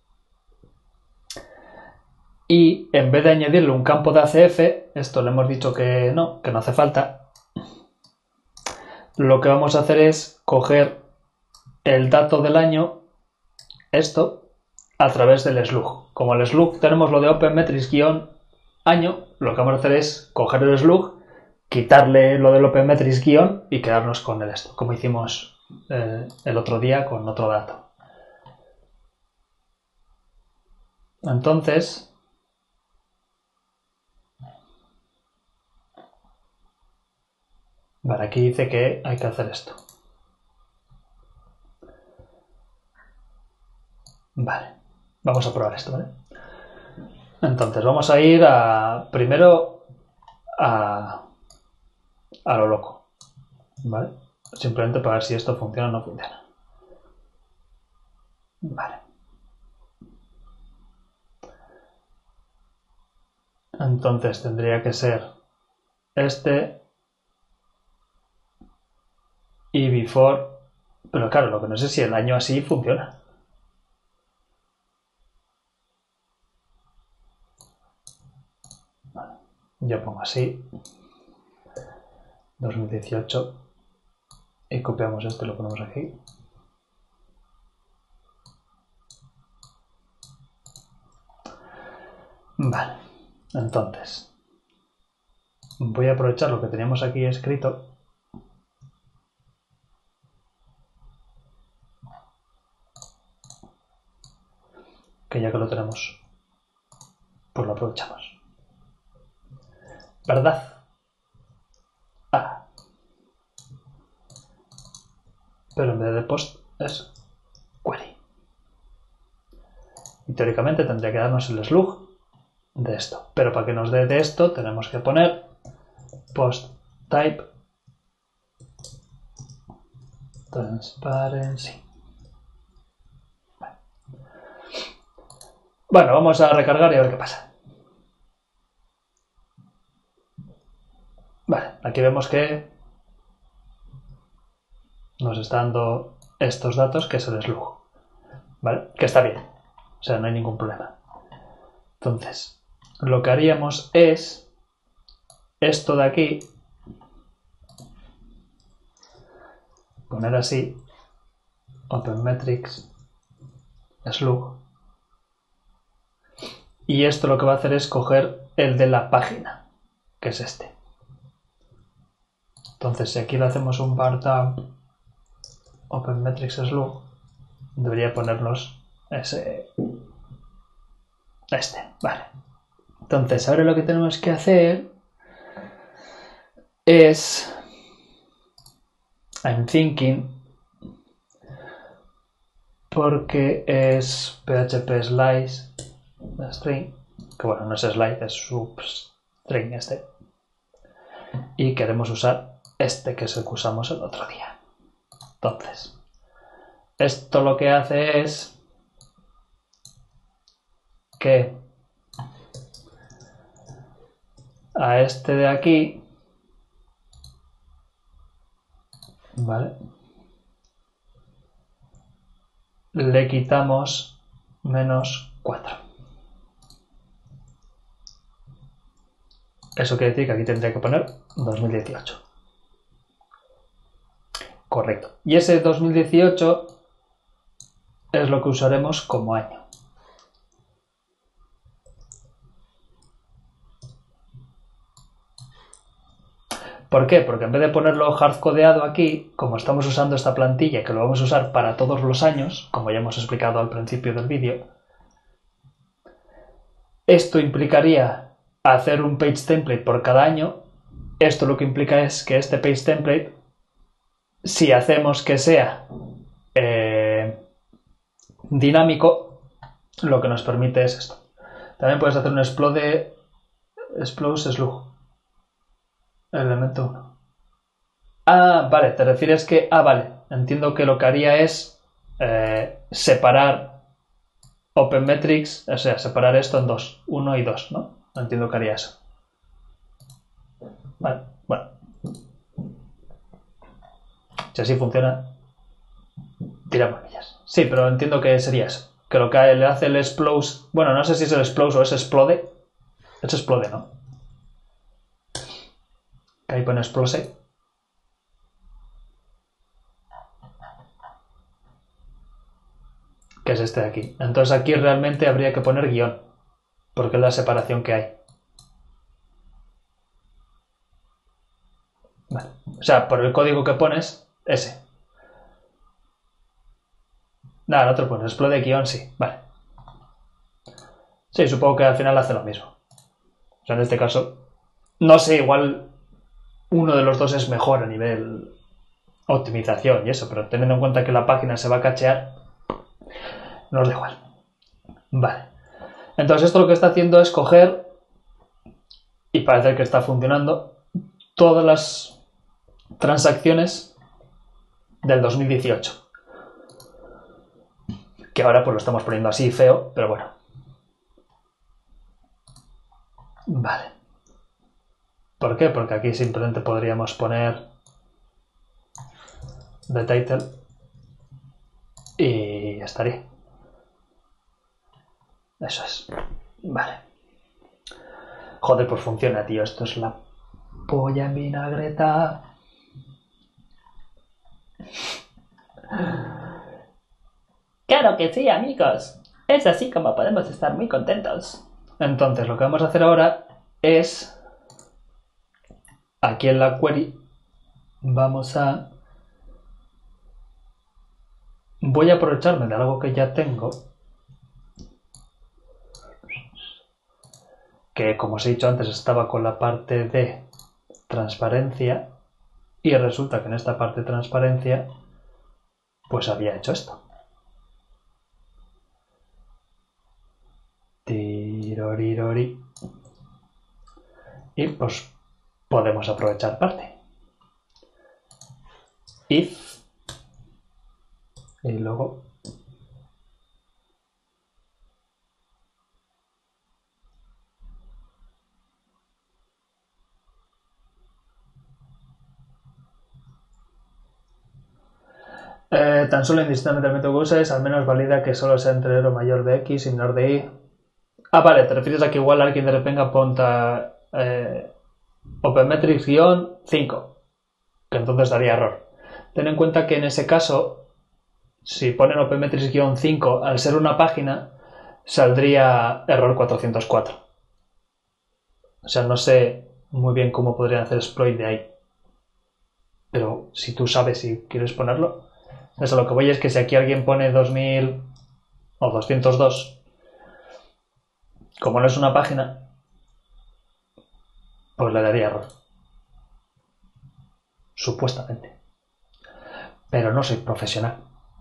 y en vez de añadirle un campo de ACF, esto le hemos dicho que no hace falta. Lo que vamos a hacer es coger el dato del año, esto, a través del slug. Como el slug tenemos lo de OpenMetrics-año, lo que vamos a hacer es coger el slug, quitarle lo del OpenMetrics- y quedarnos con el esto, como hicimos el otro día con otro dato. Entonces, Vale, aquí dice que hay que hacer esto. Vale, vamos a probar esto, ¿vale? Entonces vamos a ir primero a lo loco, ¿vale? Simplemente para ver si esto funciona o no funciona. Vale. Entonces tendría que ser este y before, pero claro, lo que no sé si el año así funciona. Vale. Yo pongo así 2018 y copiamos esto y lo ponemos aquí. Vale, entonces voy a aprovechar lo que teníamos aquí escrito. Que ya que lo tenemos, pues lo aprovechamos. ¿Verdad? Ah. Pero en vez de post es query. Y teóricamente tendría que darnos el slug de esto. Pero para que nos dé de esto tenemos que poner post type transparency. Bueno, vamos a recargar y a ver qué pasa. Vale, aquí vemos que nos está dando estos datos, que es el slug. ¿Vale? Que está bien. O sea, no hay ningún problema. Entonces, lo que haríamos es esto de aquí, poner así, OpenMetrics, slug, y esto lo que va a hacer es coger el de la página, que es este. Entonces, si aquí le hacemos un bar tab OpenMetrics slug, debería ponernos este. Vale. Entonces, ahora lo que tenemos que hacer es I'm thinking, porque es PHP slice string, que bueno, no es slide, es substring este, y queremos usar este, que es el que usamos el otro día. Entonces, esto lo que hace es que a este de aquí, ¿vale?, le quitamos -4. Eso quiere decir que aquí tendría que poner 2018. Correcto. Y ese 2018 es lo que usaremos como año. ¿Por qué? Porque en vez de ponerlo hardcodeado aquí, como estamos usando esta plantilla que lo vamos a usar para todos los años, como ya hemos explicado al principio del vídeo, esto implicaría hacer un page template por cada año. Esto lo que implica es que este page template, si hacemos que sea dinámico, lo que nos permite es esto. También puedes hacer un explode slug. Elemento 1. Ah, vale, te refieres que... Ah, vale. Entiendo que lo que haría es separar OpenMetrics, o sea, separar esto en dos, 1 y 2, ¿no? Entiendo que haría eso. Vale, bueno. Si así funciona, tiramos millas. Sí, pero entiendo que sería eso. Que lo que le hace el explode... Bueno, no sé si es el explode o es explode. Es explode, ¿no? Que ahí pone explode. Que es este de aquí. Entonces aquí realmente habría que poner guión, porque es la separación que hay. Vale. O sea, por el código que pones, ese. Nada, no te lo pones, explode guión, sí. Vale. Sí, supongo que al final hace lo mismo. O sea, en este caso, no sé, igual uno de los dos es mejor a nivel optimización y eso, pero teniendo en cuenta que la página se va a cachear, nos da igual. Vale. Entonces esto lo que está haciendo es coger, y parece que está funcionando, todas las transacciones del 2018. Que ahora pues lo estamos poniendo así feo, pero bueno. Vale. ¿Por qué? Porque aquí simplemente podríamos poner the title y ya estaría. Eso es. Vale. Joder, pues funciona, tío. Esto es la polla en vinagreta. Claro que sí, amigos. Es así como podemos estar muy contentos. Entonces, lo que vamos a hacer ahora es... Aquí en la query vamos a... Voy a aprovecharme de algo que ya tengo. Que, como os he dicho antes, estaba con la parte de transparencia. Y resulta que en esta parte de transparencia, pues había hecho esto. Tirorirori. Y pues podemos aprovechar parte. If. Y luego... tan solo indistintamente el método que uses, al menos valida que solo sea entero mayor de x y menor de y. Ah, vale, te refieres a que igual alguien de repente apunta OpenMetrics-5, que entonces daría error. Ten en cuenta que en ese caso, si ponen OpenMetrics-5, al ser una página, saldría error 404. O sea, no sé muy bien cómo podrían hacer exploit de ahí. Pero si tú sabes si quieres ponerlo... Eso, lo que voy es que si aquí alguien pone 2000 o 202, como no es una página, pues le daría error. Supuestamente. Pero no soy profesional.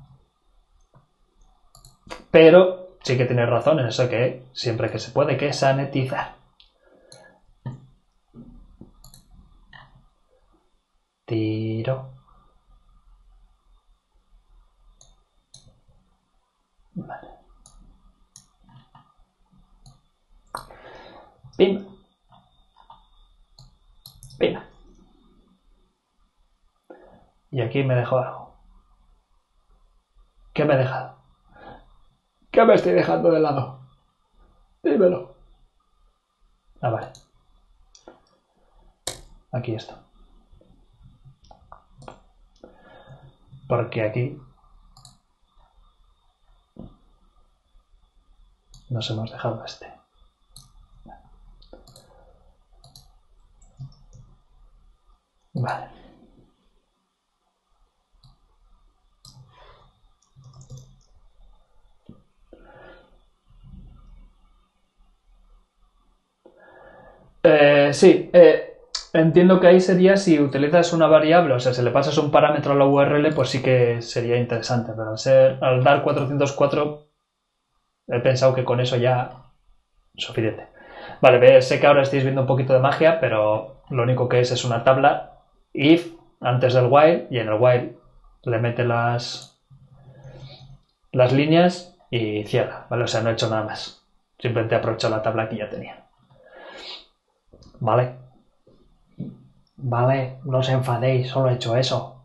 Pero sí que tienes razón en eso que siempre que se puede hay que sanitizar. Tiro. Vale. Pim. Pim. Y aquí me dejo algo. ¿Qué me he dejado? ¿Qué me estoy dejando de lado? Dímelo. Ah, vale. Aquí está. Porque aquí nos hemos dejado este. Vale. Sí, entiendo que ahí sería si utilizas una variable, o sea, si le pasas un parámetro a la URL, pues sí que sería interesante, pero al dar 404 he pensado que con eso ya es suficiente. Vale, sé que ahora estáis viendo un poquito de magia, pero lo único que es una tabla if antes del while, y en el while le mete las líneas y cierra, ¿vale? O sea, no he hecho nada más. Simplemente he aprovechado la tabla que ya tenía. Vale. Vale, no os enfadéis, solo he hecho eso.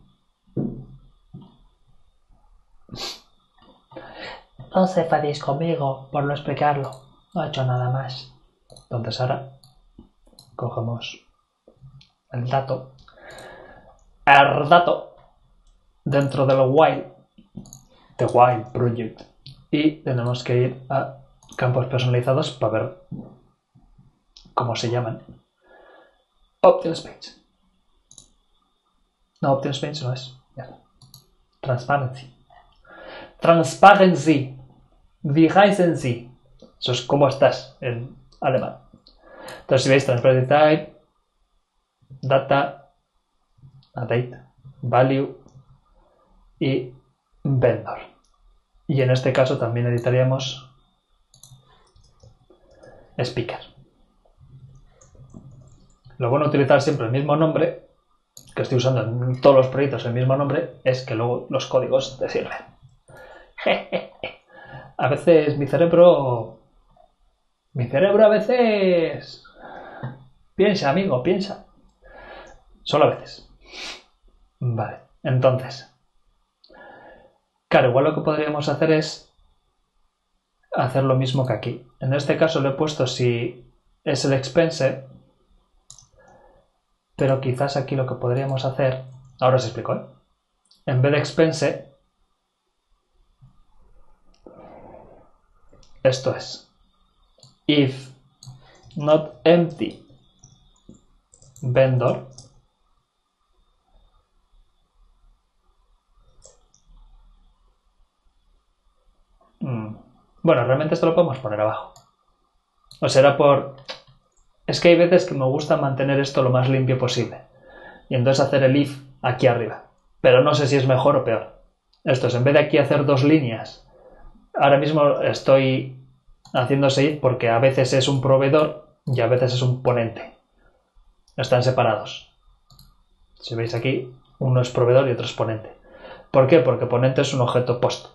No os enfadéis conmigo por no explicarlo. No he hecho nada más. Entonces ahora cogemos el dato. El dato dentro del while. The while project. Y tenemos que ir a campos personalizados para ver cómo se llaman. Options page. No, options page no es. Transparency. Transparency. Wie heißen Sie? Eso es cómo estás en alemán. Entonces, si veis Transparency Type, data, date, value y vendor. Y en este caso también editaríamos speaker. Lo bueno de utilizar siempre el mismo nombre, que estoy usando en todos los proyectos el mismo nombre, es que luego los códigos te sirven. A veces mi cerebro a veces piensa, amigo, piensa. Solo a veces. Vale, entonces, claro, igual lo que podríamos hacer es hacer lo mismo que aquí. En este caso le he puesto si es el expense, pero quizás aquí lo que podríamos hacer, ahora os explico, ¿eh? En vez de expense, esto es if not empty vendor bueno, realmente esto lo podemos poner abajo. O será por... Es que hay veces que me gusta mantener esto lo más limpio posible. Y entonces hacer el if aquí arriba. Pero no sé si es mejor o peor. Esto es, en vez de aquí hacer dos líneas, ahora mismo estoy haciendo ese if porque a veces es un proveedor y a veces es un ponente. Están separados. Si veis aquí, uno es proveedor y otro es ponente. ¿Por qué? Porque ponente es un objeto post.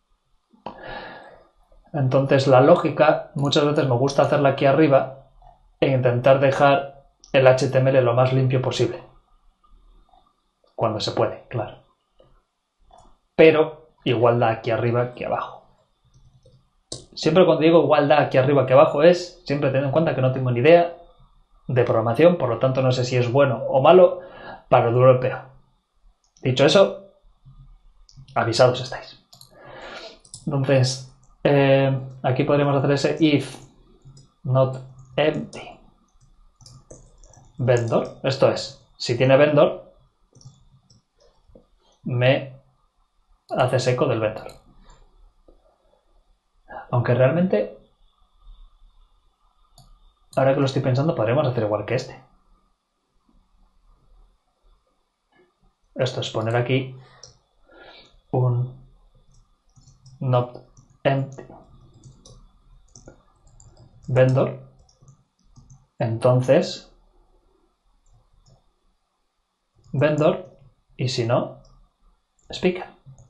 Entonces la lógica muchas veces me gusta hacerla aquí arriba e intentar dejar el HTML lo más limpio posible. Cuando se puede, claro. Pero igual da aquí arriba que abajo. Siempre cuando digo igual da aquí arriba que abajo es siempre teniendo en cuenta que no tengo ni idea de programación, por lo tanto no sé si es bueno o malo para el europeo. Dicho eso, avisados estáis. Entonces, aquí podríamos hacer ese if not empty vendor. Esto es, si tiene vendor, me haces eco del vendor. Aunque realmente, ahora que lo estoy pensando, podríamos hacer igual que este. Esto es poner aquí un not empty vendor. Entonces, vendor, y si no, speaker.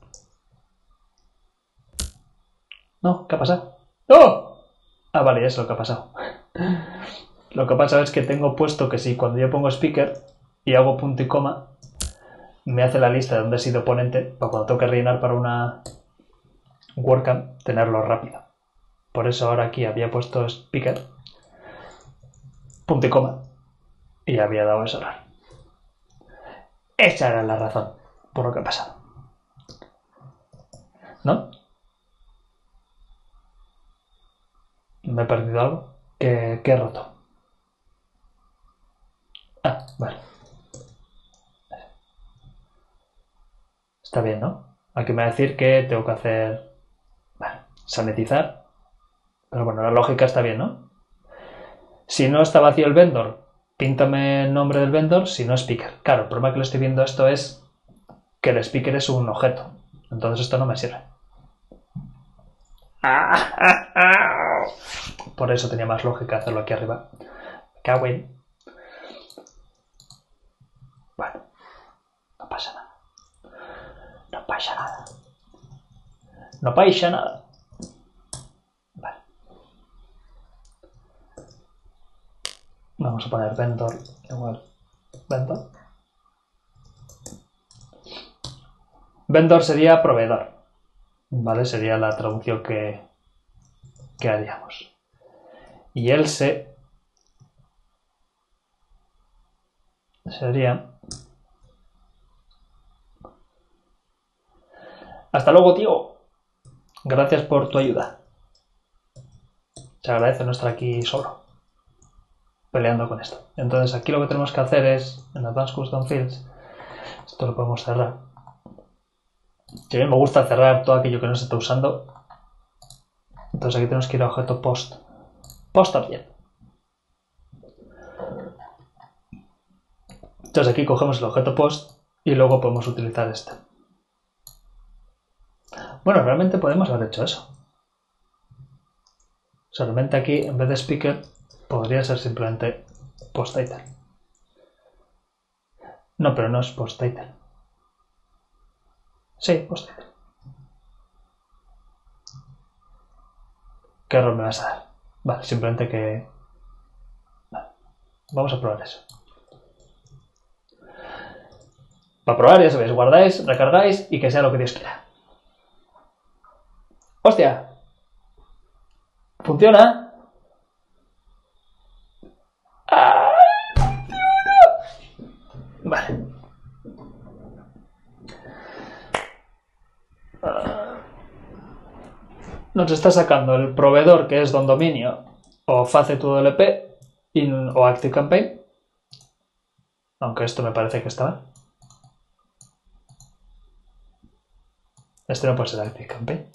No, ¿qué ha pasado? ¡Oh! Ah, vale, es lo que ha pasado. Lo que pasa es que tengo puesto que si cuando yo pongo speaker y hago punto y coma, me hace la lista de donde he sido ponente para cuando tengo que rellenar para una WordCamp tenerlo rápido. Por eso ahora aquí había puesto speaker, punto y coma, y había dado eso error. Esa era la razón por lo que ha pasado. ¿No? ¿Me he perdido algo? ¿Qué he roto? Ah, vale. Está bien, ¿no? Aquí me va a decir que tengo que hacer... Vale, sanitizar. Pero bueno, la lógica está bien, ¿no? Si no está vacío el vendor, píntame el nombre del vendor, si no speaker. Claro, el problema que le estoy viendo esto es que el speaker es un objeto. Entonces esto no me sirve. Por eso tenía más lógica hacerlo aquí arriba. Cago en... Bueno, no pasa nada. No pasa nada. No pasa nada. Vale. Vamos a poner vendor igual. Vendor. Vendor sería proveedor. Vale, sería la traducción que haríamos. Y else sería... Hasta luego, tío. Gracias por tu ayuda. Se agradece no estar aquí solo, peleando con esto. Entonces aquí lo que tenemos que hacer es, en Advanced Custom Fields, esto lo podemos cerrar. Si bien me gusta cerrar todo aquello que no se está usando, entonces aquí tenemos que ir a objeto post. Post object. Entonces aquí cogemos el objeto post y luego podemos utilizar este. Bueno, realmente podemos haber hecho eso. Solamente aquí, en vez de speaker, podría ser simplemente post title. No, pero no es post title. Sí, post title. ¿Qué error me vas a dar? Vale, simplemente que... Vale. Vamos a probar eso. Para probar, ya sabéis, guardáis, recargáis y que sea lo que Dios quiera. ¡Hostia! ¿Funciona? ¡Ay, funciona! Vale. Nos está sacando el proveedor que es Don Dominio o FaceToDLP o ActiveCampaign. Aunque esto me parece que está mal. Este no puede ser ActiveCampaign.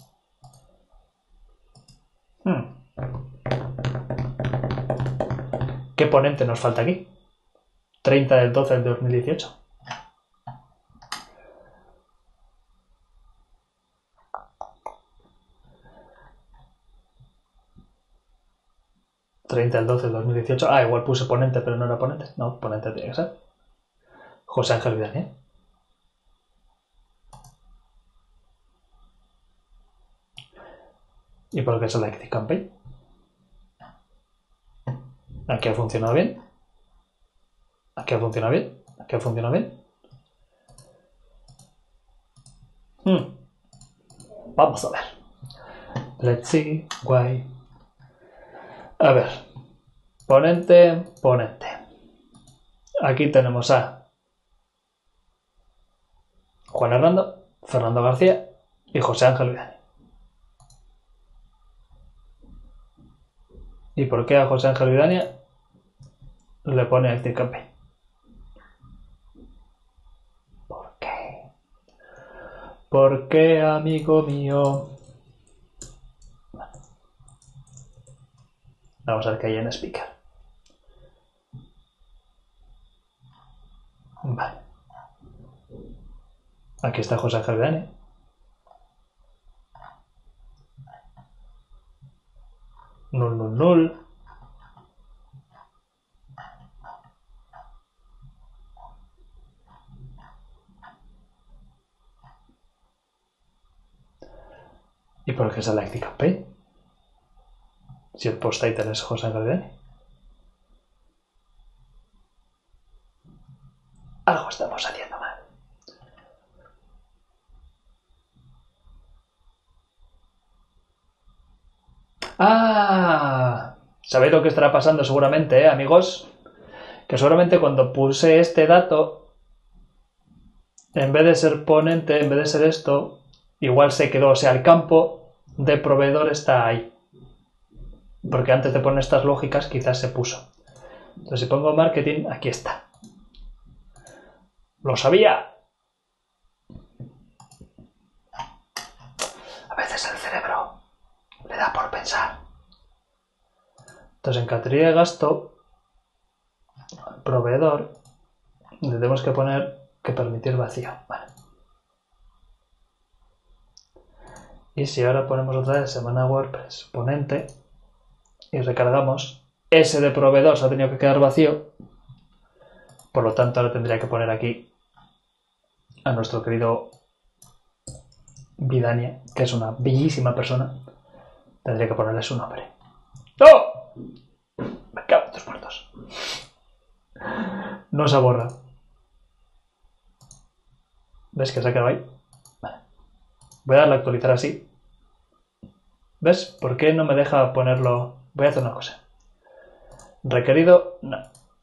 ¿Qué ponente nos falta aquí? 30 del 12 del 2018. ¿30 del 12 del 2018? Ah, igual puse ponente, pero no era ponente. No, ponente tiene que ser. José Ángel Vidal. ¿Y por qué es el ActiveCampaign? Aquí ha funcionado bien. Aquí ha funcionado bien. Aquí ha funcionado bien. Vamos a ver. Let's see why. A ver. Ponente, ponente. Aquí tenemos a Juan Hernando, Fernando García y José Ángel Vidal. ¿Y por qué a José Ángel Vidania le pone ActiveCampaign? ¿Por qué? ¿Por qué, amigo mío? Vamos a ver qué hay en speaker. Vale. Aquí está José Ángel Vidania. Null. ¿Y por qué es el ActiveCampaign? Si el post title es José Ángel Vidania. Algo estamos haciendo mal. Ah, ¿sabéis lo que estará pasando seguramente, amigos? Que seguramente cuando puse este dato, en vez de ser ponente, en vez de ser esto, igual se quedó, o sea, el campo de proveedor está ahí. Porque antes de poner estas lógicas quizás se puso. Entonces si pongo marketing, aquí está. ¡Lo sabía! A veces el cerebro le da por pensar. Entonces en categoría de gasto, proveedor, le tenemos que poner que permitir vacío. Vale. Y si ahora ponemos otra vez semana WordPress ponente y recargamos, ese de proveedor se ha tenido que quedar vacío. Por lo tanto, ahora tendría que poner aquí a nuestro querido Vidania, que es una bellísima persona. Tendría que ponerle su nombre. ¡No! Me cago en tus muertos. No se borra. ¿Ves que se ha quedado ahí? Vale. Voy a darle a actualizar así. ¿Ves? ¿Por qué no me deja ponerlo? Voy a hacer una cosa. Requerido, no.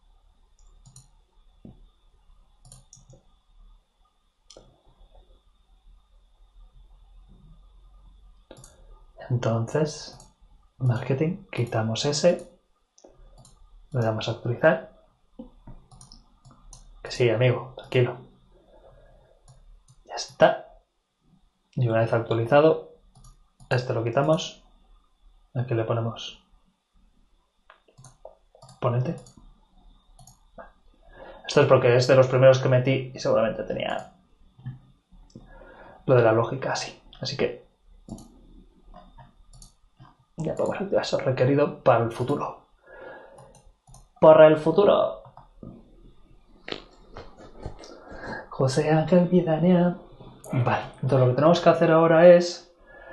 Entonces, marketing, quitamos ese, le damos a actualizar. Que sí, amigo, tranquilo. Ya está. Y una vez actualizado, este lo quitamos. Aquí le ponemos ponente. Esto es porque es de los primeros que metí y seguramente tenía lo de la lógica así. Así que ya podemos activar eso requerido para el futuro. Para el futuro. José Ángel Vidanea. Vale, entonces lo que tenemos que hacer ahora es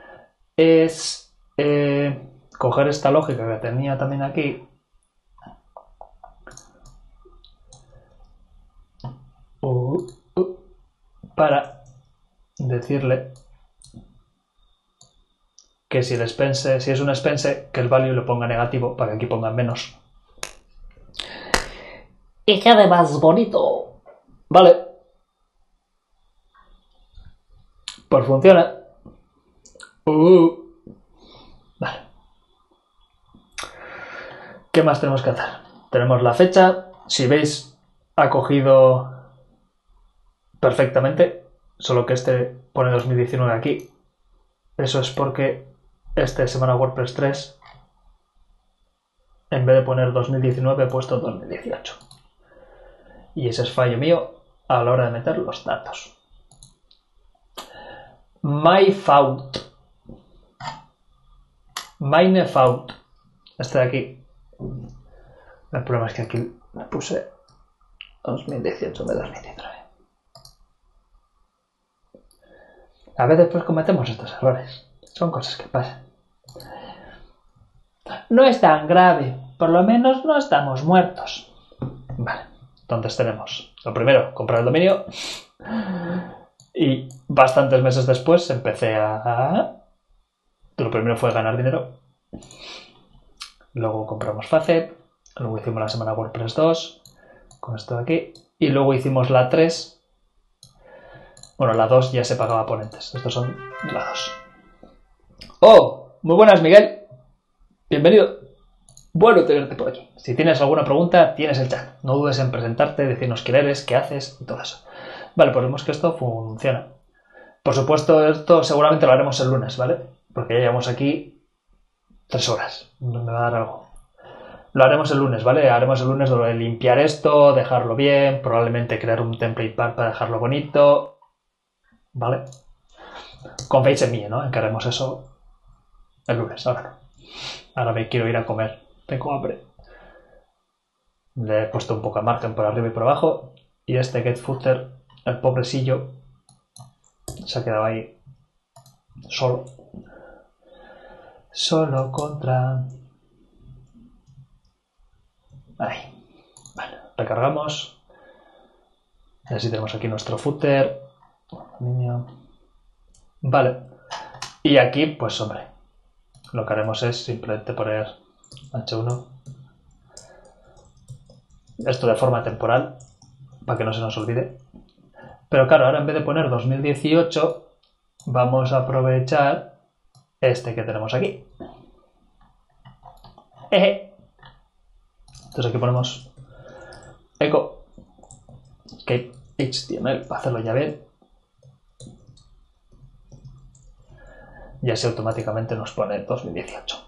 coger esta lógica que tenía también aquí para decirle que si es un expense, que el value lo ponga negativo para que aquí ponga menos. Y quede más bonito. Vale. Pues funciona. Vale. ¿Qué más tenemos que hacer? Tenemos la fecha. Si veis, ha cogido perfectamente. Solo que este pone 2019 aquí. Eso es porque semana WordPress 3, en vez de poner 2019, he puesto 2018. Y ese es fallo mío a la hora de meter los datos. My fault. Mine fault. Este de aquí. El problema es que aquí le puse 2018 de 2019. A veces pues cometemos estos errores. Son cosas que pasan. No es tan grave. Por lo menos no estamos muertos. Vale. Entonces tenemos lo primero, comprar el dominio. Y bastantes meses después empecé Lo primero fue ganar dinero. Luego compramos Facet. Luego hicimos la semana WordPress 2. Con esto de aquí. Y luego hicimos la 3. Bueno, la 2 ya se pagaba ponentes. Estos son la 2. ¡Oh! Muy buenas, Miguel. Bienvenido. Bueno tenerte por aquí. Si tienes alguna pregunta, tienes el chat. No dudes en presentarte, decirnos quién eres, qué haces y todo eso. Vale, pues vemos que esto funciona. Por supuesto, esto seguramente lo haremos el lunes, ¿vale? Porque ya llevamos aquí 3 horas. No me va a dar algo. Lo haremos el lunes, ¿vale? Haremos el lunes lo de limpiar esto, dejarlo bien, probablemente crear un template para dejarlo bonito. ¿Vale? Confiéis en mí, ¿no? En que haremos eso el lunes. Ahora no. Ahora me quiero ir a comer. Tengo hambre. Le he puesto un poco de margen por arriba y por abajo. Y este getFooter, el pobrecillo, se ha quedado ahí solo. Solo contra... Ahí. Vale, recargamos. Y así tenemos aquí nuestro footer. Vale. Y aquí, pues hombre, lo que haremos es simplemente poner H1. Esto de forma temporal, para que no se nos olvide. Pero claro, ahora en vez de poner 2018, vamos a aprovechar este que tenemos aquí. Entonces aquí ponemos echo escape HTML para hacerlo ya bien. Y así automáticamente nos pone 2018.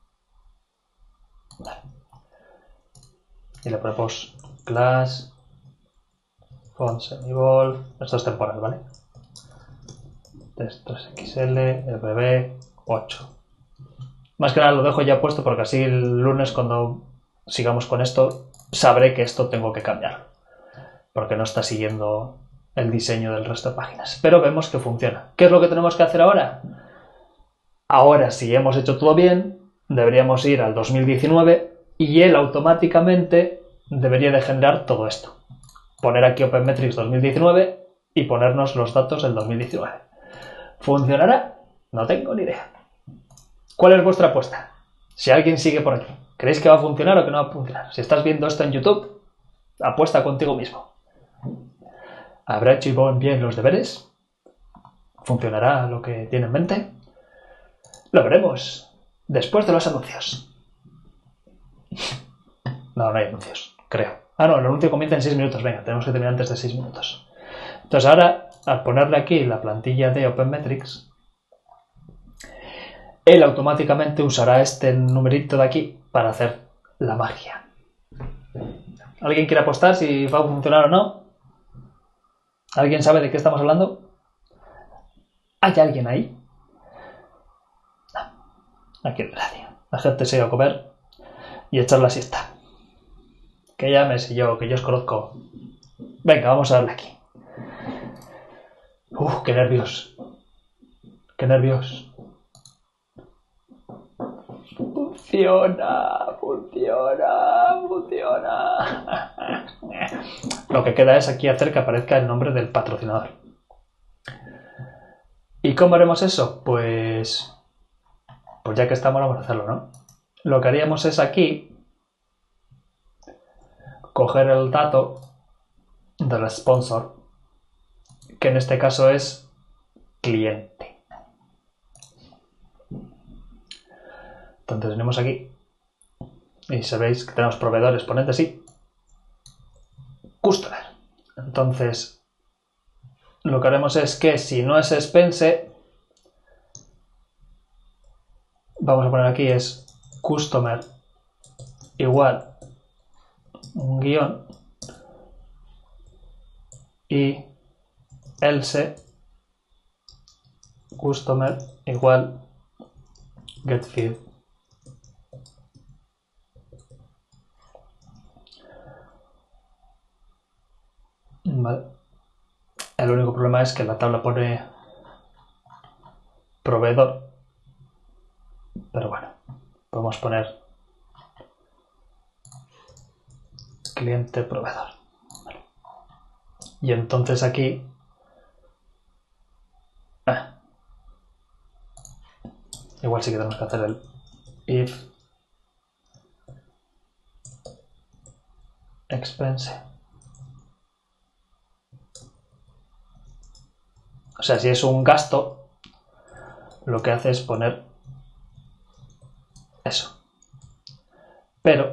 Vale. Y le ponemos class font semibold. Esto es temporal, ¿vale? Text 3XL, RB 8. Más que nada lo dejo ya puesto porque así el lunes cuando sigamos con esto sabré que esto tengo que cambiar. Porque no está siguiendo el diseño del resto de páginas. Pero vemos que funciona. ¿Qué es lo que tenemos que hacer ahora? Ahora, si hemos hecho todo bien, deberíamos ir al 2019 y él automáticamente debería de generar todo esto. Poner aquí OpenMetrics 2019 y ponernos los datos del 2019. ¿Funcionará? No tengo ni idea. ¿Cuál es vuestra apuesta? Si alguien sigue por aquí, ¿creéis que va a funcionar o que no va a funcionar? Si estás viendo esto en YouTube, apuesta contigo mismo. ¿Habrá hecho Ivonne bien los deberes? ¿Funcionará lo que tiene en mente? Lo veremos después de los anuncios. No hay anuncios, creo. Ah, no, el anuncio comienza en 6 minutos. Venga, tenemos que terminar antes de 6 minutos. Entonces ahora, al ponerle aquí la plantilla de OpenMetrics, él automáticamente usará este numerito de aquí para hacer la magia. ¿Alguien quiere apostar si va a funcionar o no? ¿Alguien sabe de qué estamos hablando? ¿Hay alguien ahí? No, aquí no hay nadie. La gente se ha ido a comer y a echar la siesta. Que ya me sé yo, que yo os conozco. Venga, vamos a darle aquí. Qué nervios. Qué nervios. Funciona. Lo que queda es aquí hacer que aparezca el nombre del patrocinador. ¿Y cómo haremos eso? Pues ya que estamos vamos a hacerlo, ¿no? Lo que haríamos es aquí coger el dato del sponsor, que en este caso es cliente. Entonces venimos aquí y sabéis que tenemos proveedores, poned así, customer. Entonces lo que haremos es que si no es expense, vamos a poner aquí es customer igual un guión y else customer igual getFeed. Vale. El único problema es que la tabla pone proveedor, pero bueno, podemos poner cliente proveedor. Vale. Y entonces aquí igual sí que tenemos que hacer el if expense. O sea, si es un gasto, lo que hace es poner eso. Pero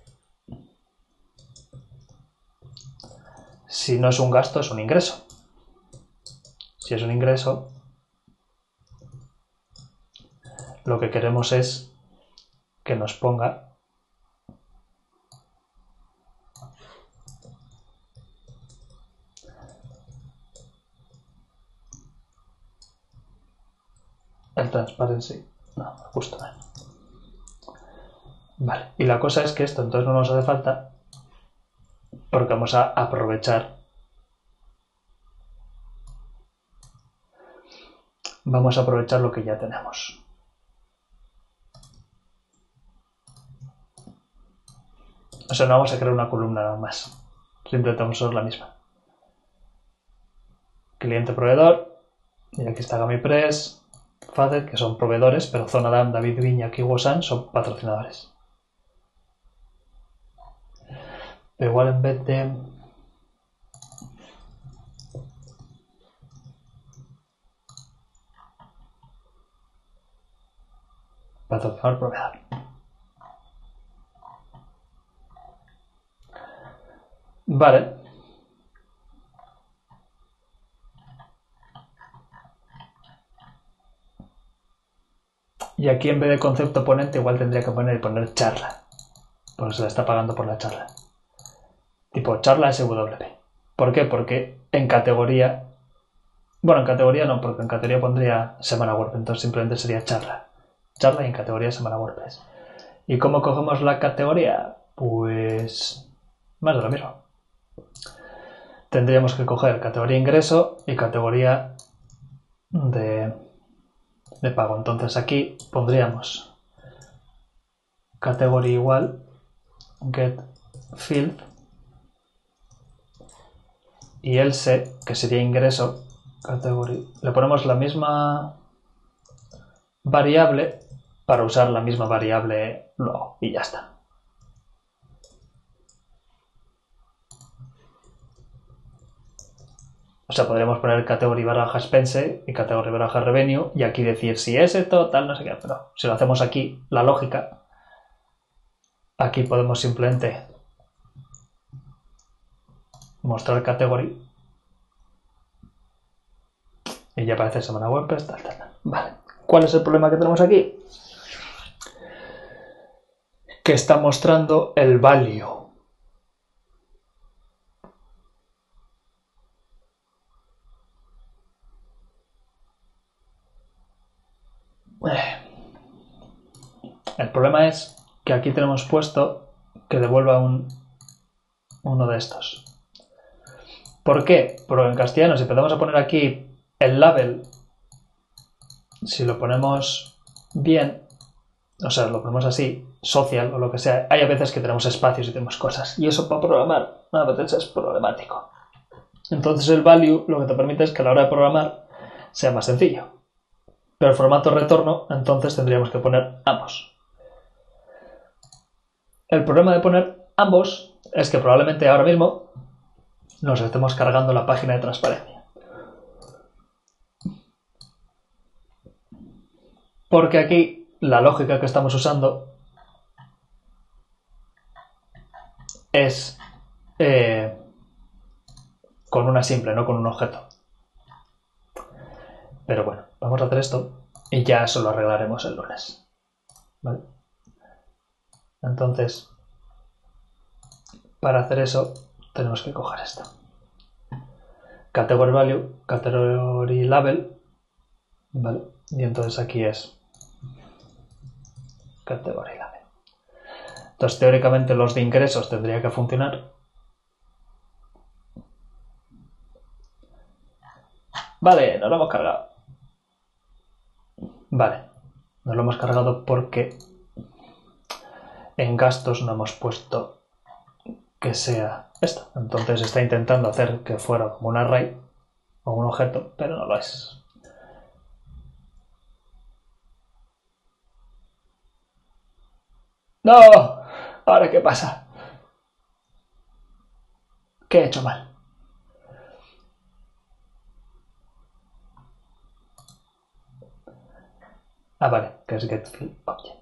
si no es un gasto, es un ingreso. Si es un ingreso, lo que queremos es que nos ponga el transparency. No, justo no. Vale, y la cosa es que esto entonces no nos hace falta porque vamos a aprovechar. Vamos a aprovechar lo que ya tenemos. O sea, no vamos a crear una columna nada más. Simplemente vamos a usar la misma. Cliente proveedor. Y aquí está GamiPress, Fader, que son proveedores, pero Zonadam, David Viña, Kiwosan son patrocinadores. Pero igual en vez de patrocinador proveedor. Vale. Y aquí en vez de concepto ponente igual tendría que poner charla. Porque se la está pagando por la charla. Tipo charla SW. ¿Por qué? Porque en categoría... Bueno, en categoría no, porque en categoría pondría semana WordPress. Entonces simplemente sería charla. Charla y en categoría semana WordPress. ¿Y cómo cogemos la categoría? Pues... más de lo mismo. Tendríamos que coger categoría ingreso y categoría de pago. Entonces aquí pondríamos categoría igual get field y else, que sería ingreso, categoría. Le ponemos la misma variable para usar la misma variable luego y ya está. O sea, podríamos poner category / expense y category / revenue y aquí decir si es esto, tal, no sé qué. Pero si lo hacemos aquí, la lógica, aquí podemos simplemente mostrar category y ya aparece semana WordPress, tal. Vale. ¿Cuál es el problema que tenemos aquí? Que está mostrando el value. El problema es que aquí tenemos puesto que devuelva uno de estos. ¿Por qué? Porque en castellano, si empezamos a poner aquí el label, si lo ponemos bien, o sea, lo ponemos así, social o lo que sea, hay a veces que tenemos espacios y tenemos cosas. Y eso para programar a veces es problemático. Entonces el value lo que te permite es que a la hora de programar sea más sencillo. Pero el formato retorno, entonces tendríamos que poner ambos. El problema de poner ambos es que probablemente ahora mismo nos estemos cargando la página de transparencia. Porque aquí la lógica que estamos usando es con una simple, no con un objeto. Pero bueno, vamos a hacer esto y ya eso lo arreglaremos el lunes. ¿Vale? Entonces, para hacer eso tenemos que coger esto. Category value, category label, ¿vale? Y entonces aquí es category label. Entonces, teóricamente los de ingresos tendría que funcionar. Vale, nos lo hemos cargado. Vale, nos lo hemos cargado porque en gastos no hemos puesto que sea esto. Entonces está intentando hacer que fuera como un array o un objeto, pero no lo es. ¡No! ¿Ahora qué pasa? ¿Qué he hecho mal? Ah, vale, que es getFieldObject.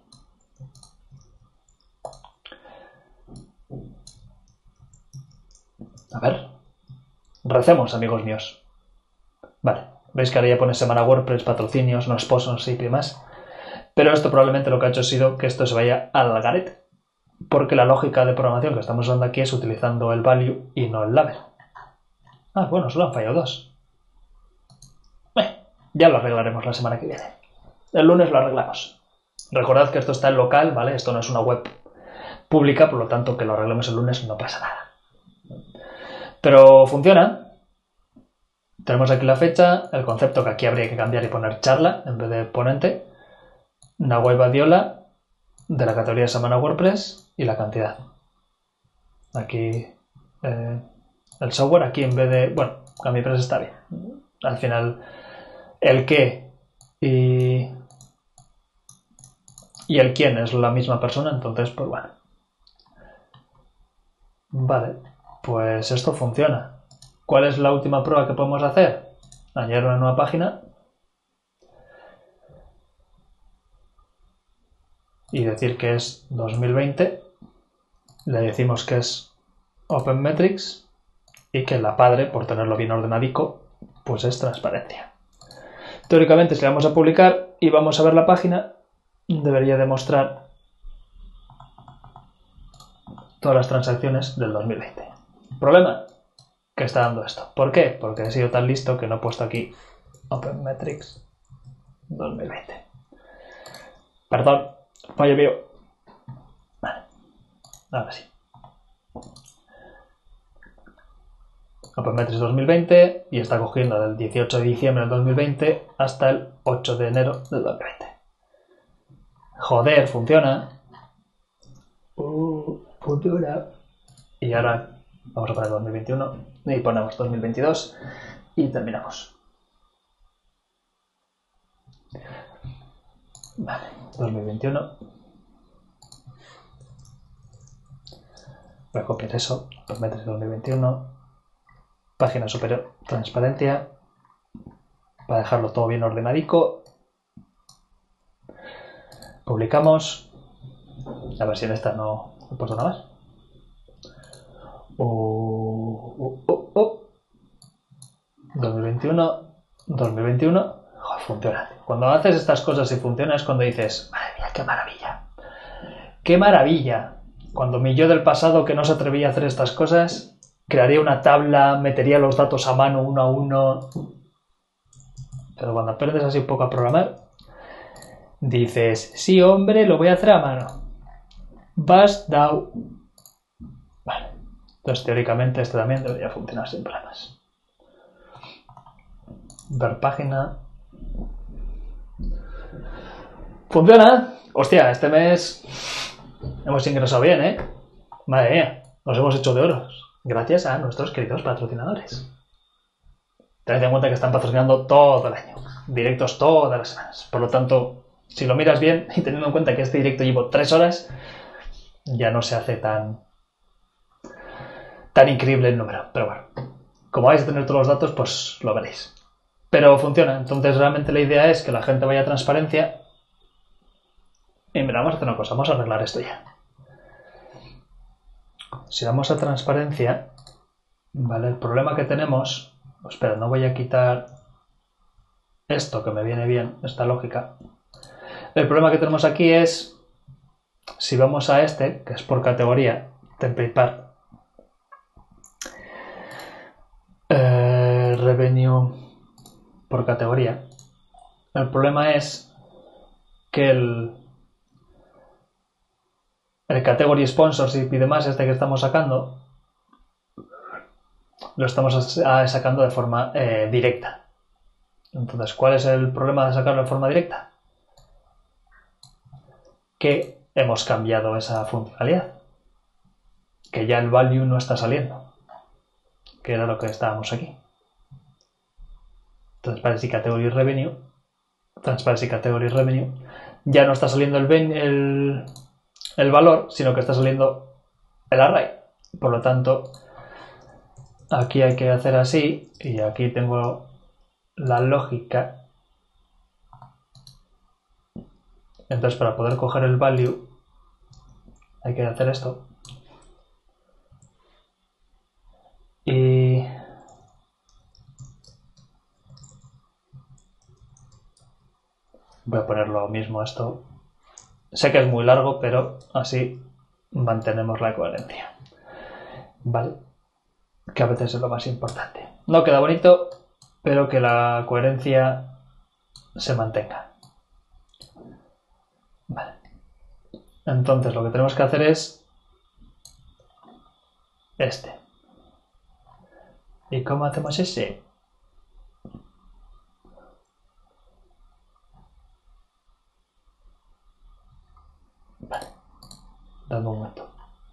A ver. Recemos, amigos míos. Vale, veis que ahora ya pone semana WordPress, patrocinios, no sponsors y demás. Pero esto probablemente lo que ha hecho ha sido que esto se vaya al garete. Porque la lógica de programación que estamos usando aquí es utilizando el value y no el label. Ah, bueno, solo han fallado dos. Ya lo arreglaremos la semana que viene. El lunes lo arreglamos. Recordad que esto está en local, ¿vale? Esto no es una web pública, por lo tanto que lo arreglemos el lunes no pasa nada. Pero funciona. Tenemos aquí la fecha, el concepto que aquí habría que cambiar y poner charla en vez de ponente. Nahuel Badiola de la categoría de semana WordPress y la cantidad. Aquí el software, aquí en vez de... Bueno, a mi empresa está bien. Al final el qué y el quién es la misma persona, entonces pues bueno. Vale, pues esto funciona. ¿Cuál es la última prueba que podemos hacer? Añadir una nueva página y decir que es 2020. Le decimos que es OpenMetrics y que la padre, por tenerlo bien ordenadico, pues es transparencia. Teóricamente, si le vamos a publicar y vamos a ver la página, debería demostrar todas las transacciones del 2020. ¿Problema? Que está dando esto. ¿Por qué? Porque he sido tan listo que no he puesto aquí OpenMetrics 2020. Perdón, fallo mío. Vale, ahora sí. OpenMetrics 2020 y está cogiendo del 18 de diciembre del 2020 hasta el 8 de enero del 2020. Joder, funciona. Funciona. Y ahora vamos a poner 2021 y ponemos 2022 y terminamos. Vale, 2021. Voy a copiar eso. OpenMetrics 2021. Página superior, transparencia. Para dejarlo todo bien ordenadico. Publicamos. A ver si en esta no he puesto nada más. 2021. Joder, funciona. Cuando haces estas cosas y funciona es cuando dices, madre mía, qué maravilla. ¡Qué maravilla! Cuando mi yo del pasado que no se atrevía a hacer estas cosas, crearía una tabla, metería los datos a mano uno a uno. Pero cuando aprendes así un poco a programar, dices, sí, hombre, lo voy a hacer a mano. Vas down. Vale. Entonces, teóricamente, este también debería funcionar sin problemas. Ver página. ¿Funciona? Hostia, este mes hemos ingresado bien, ¿eh? Madre mía, nos hemos hecho de oros. Gracias a nuestros queridos patrocinadores. Tened en cuenta que están patrocinando todo el año. Directos todas las semanas. Por lo tanto, si lo miras bien y teniendo en cuenta que este directo llevo 3 horas, ya no se hace tan increíble el número. Pero bueno, como vais a tener todos los datos, pues lo veréis. Pero funciona. Entonces realmente la idea es que la gente vaya a transparencia. Y mira, vamos a hacer una cosa. Vamos a arreglar esto ya. Si vamos a transparencia, vale, el problema que tenemos... Espera, no voy a quitar esto que me viene bien, esta lógica. El problema que tenemos aquí es, si vamos a este, que es por categoría, template par, revenue por categoría, el problema es que el category sponsorship y demás, este que estamos sacando, lo estamos sacando de forma directa. Entonces, ¿cuál es el problema de sacarlo de forma directa? Que hemos cambiado esa funcionalidad. Que ya el value no está saliendo. Que era lo que estábamos aquí. Transparency Category Revenue. Transparency Category Revenue. Ya no está saliendo el valor, sino que está saliendo el array. Por lo tanto, aquí hay que hacer así. Y aquí tengo la lógica. Entonces, para poder coger el value, hay que hacer esto. Y voy a poner lo mismo a esto. Sé que es muy largo, pero así mantenemos la coherencia. Vale. Que a veces es lo más importante. No queda bonito, pero que la coherencia se mantenga. Vale. Entonces lo que tenemos que hacer es este. ¿Y cómo hacemos ese? Vale. Dando un momento.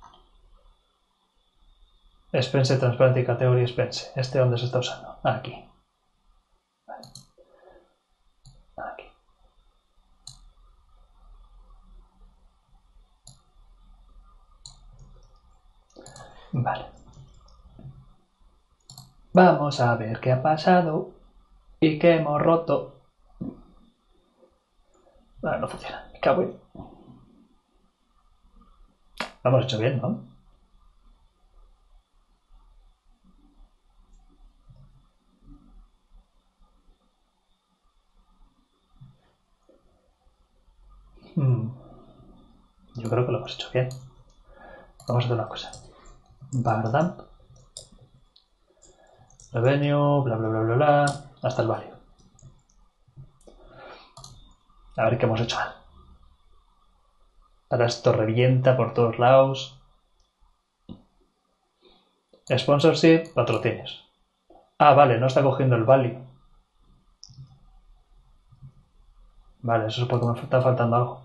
Expense, Transparency Category, Expense. ¿Este dónde se está usando? Aquí. Vale. Aquí. Vale. Vamos a ver qué ha pasado y qué hemos roto. Vale, no funciona. Me cago en... Lo hemos hecho bien, ¿no? Yo creo que lo hemos hecho bien. Vamos a hacer una cosa. Bardamp. Revenue, bla bla bla bla bla. Hasta el value. A ver qué hemos hecho mal. Ahora esto revienta por todos lados. Sponsorship, patrocinios. Ah, vale, no está cogiendo el value. Vale, eso es porque me está faltando algo.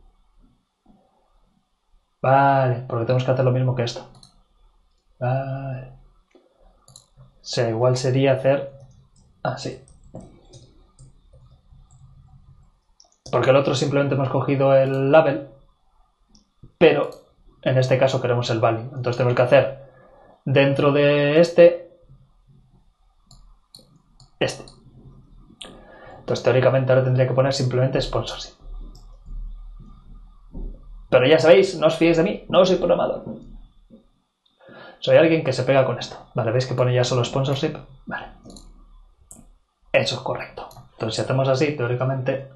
Vale, porque tenemos que hacer lo mismo que esto. Vale. O sea, igual sería hacer así. Porque el otro simplemente hemos cogido el label, pero en este caso queremos el value. Entonces tenemos que hacer dentro de este. Entonces teóricamente ahora tendría que poner simplemente sponsorship. Pero ya sabéis, no os fiéis de mí, no soy programador. Soy alguien que se pega con esto. Vale, ¿veis que pone ya solo sponsorship? Vale. Eso es correcto. Entonces si hacemos así, teóricamente,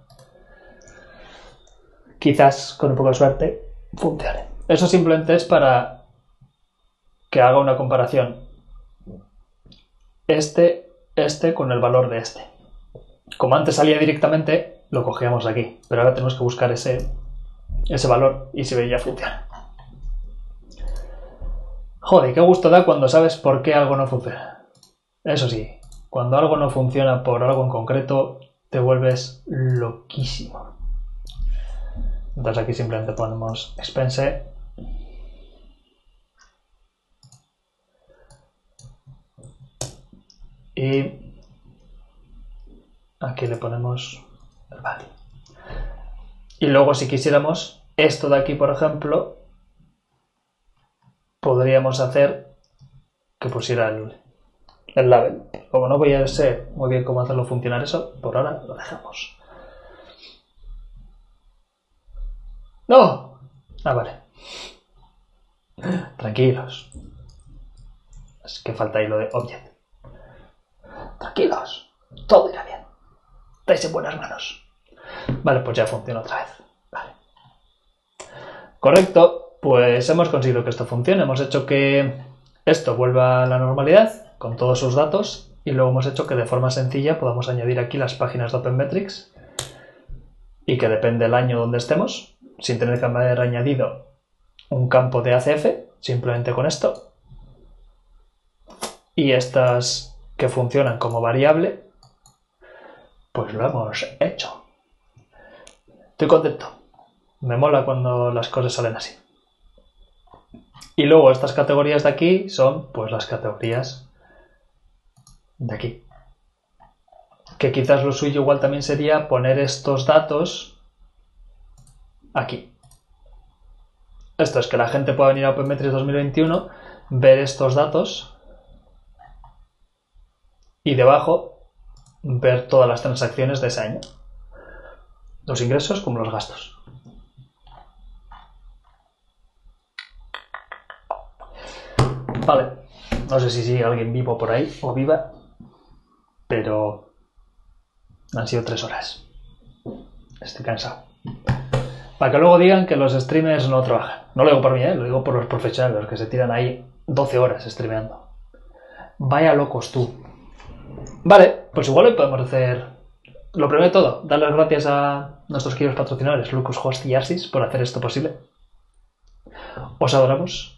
quizás con un poco de suerte funcione. Eso simplemente es para que haga una comparación. Este con el valor de este. Como antes salía directamente, lo cogíamos de aquí. Pero ahora tenemos que buscar ese valor y si ve ya funciona. Joder, qué gusto da cuando sabes por qué algo no funciona. Eso sí, cuando algo no funciona por algo en concreto, te vuelves loquísimo. Entonces aquí simplemente ponemos expense. Y aquí le ponemos el value. Y luego si quisiéramos esto de aquí, por ejemplo, podríamos hacer que pusiera el label. Como no voy a sé muy bien cómo hacerlo funcionar eso, por ahora lo dejamos. ¡No! Ah, vale. Tranquilos. Es que falta ahí lo de object. Tranquilos. Todo irá bien. Estáis en buenas manos. Vale, pues ya funciona otra vez. Vale. Correcto. Pues hemos conseguido que esto funcione. Hemos hecho que esto vuelva a la normalidad con todos sus datos y luego hemos hecho que de forma sencilla podamos añadir aquí las páginas de OpenMetrics y que depende del año donde estemos, sin tener que haber añadido un campo de ACF, simplemente con esto. Y estas que funcionan como variable, pues lo hemos hecho. Estoy contento. Me mola cuando las cosas salen así. Y luego estas categorías de aquí son pues las categorías de aquí. Que quizás lo suyo igual también sería poner estos datos aquí. Esto es que la gente pueda venir a OpenMetrics 2021, ver estos datos y debajo ver todas las transacciones de ese año. Los ingresos como los gastos. Vale, no sé si sigue alguien vivo por ahí o viva, pero han sido 3 horas. Estoy cansado. Para que luego digan que los streamers no trabajan. No lo digo por mí, lo digo por los profesionales, los que se tiran ahí 12 horas streameando. Vaya locos tú. Vale, pues igual hoy podemos hacer... Lo primero de todo, dar las gracias a nuestros queridos patrocinadores, Lucas Host y Arsis, por hacer esto posible. Os adoramos.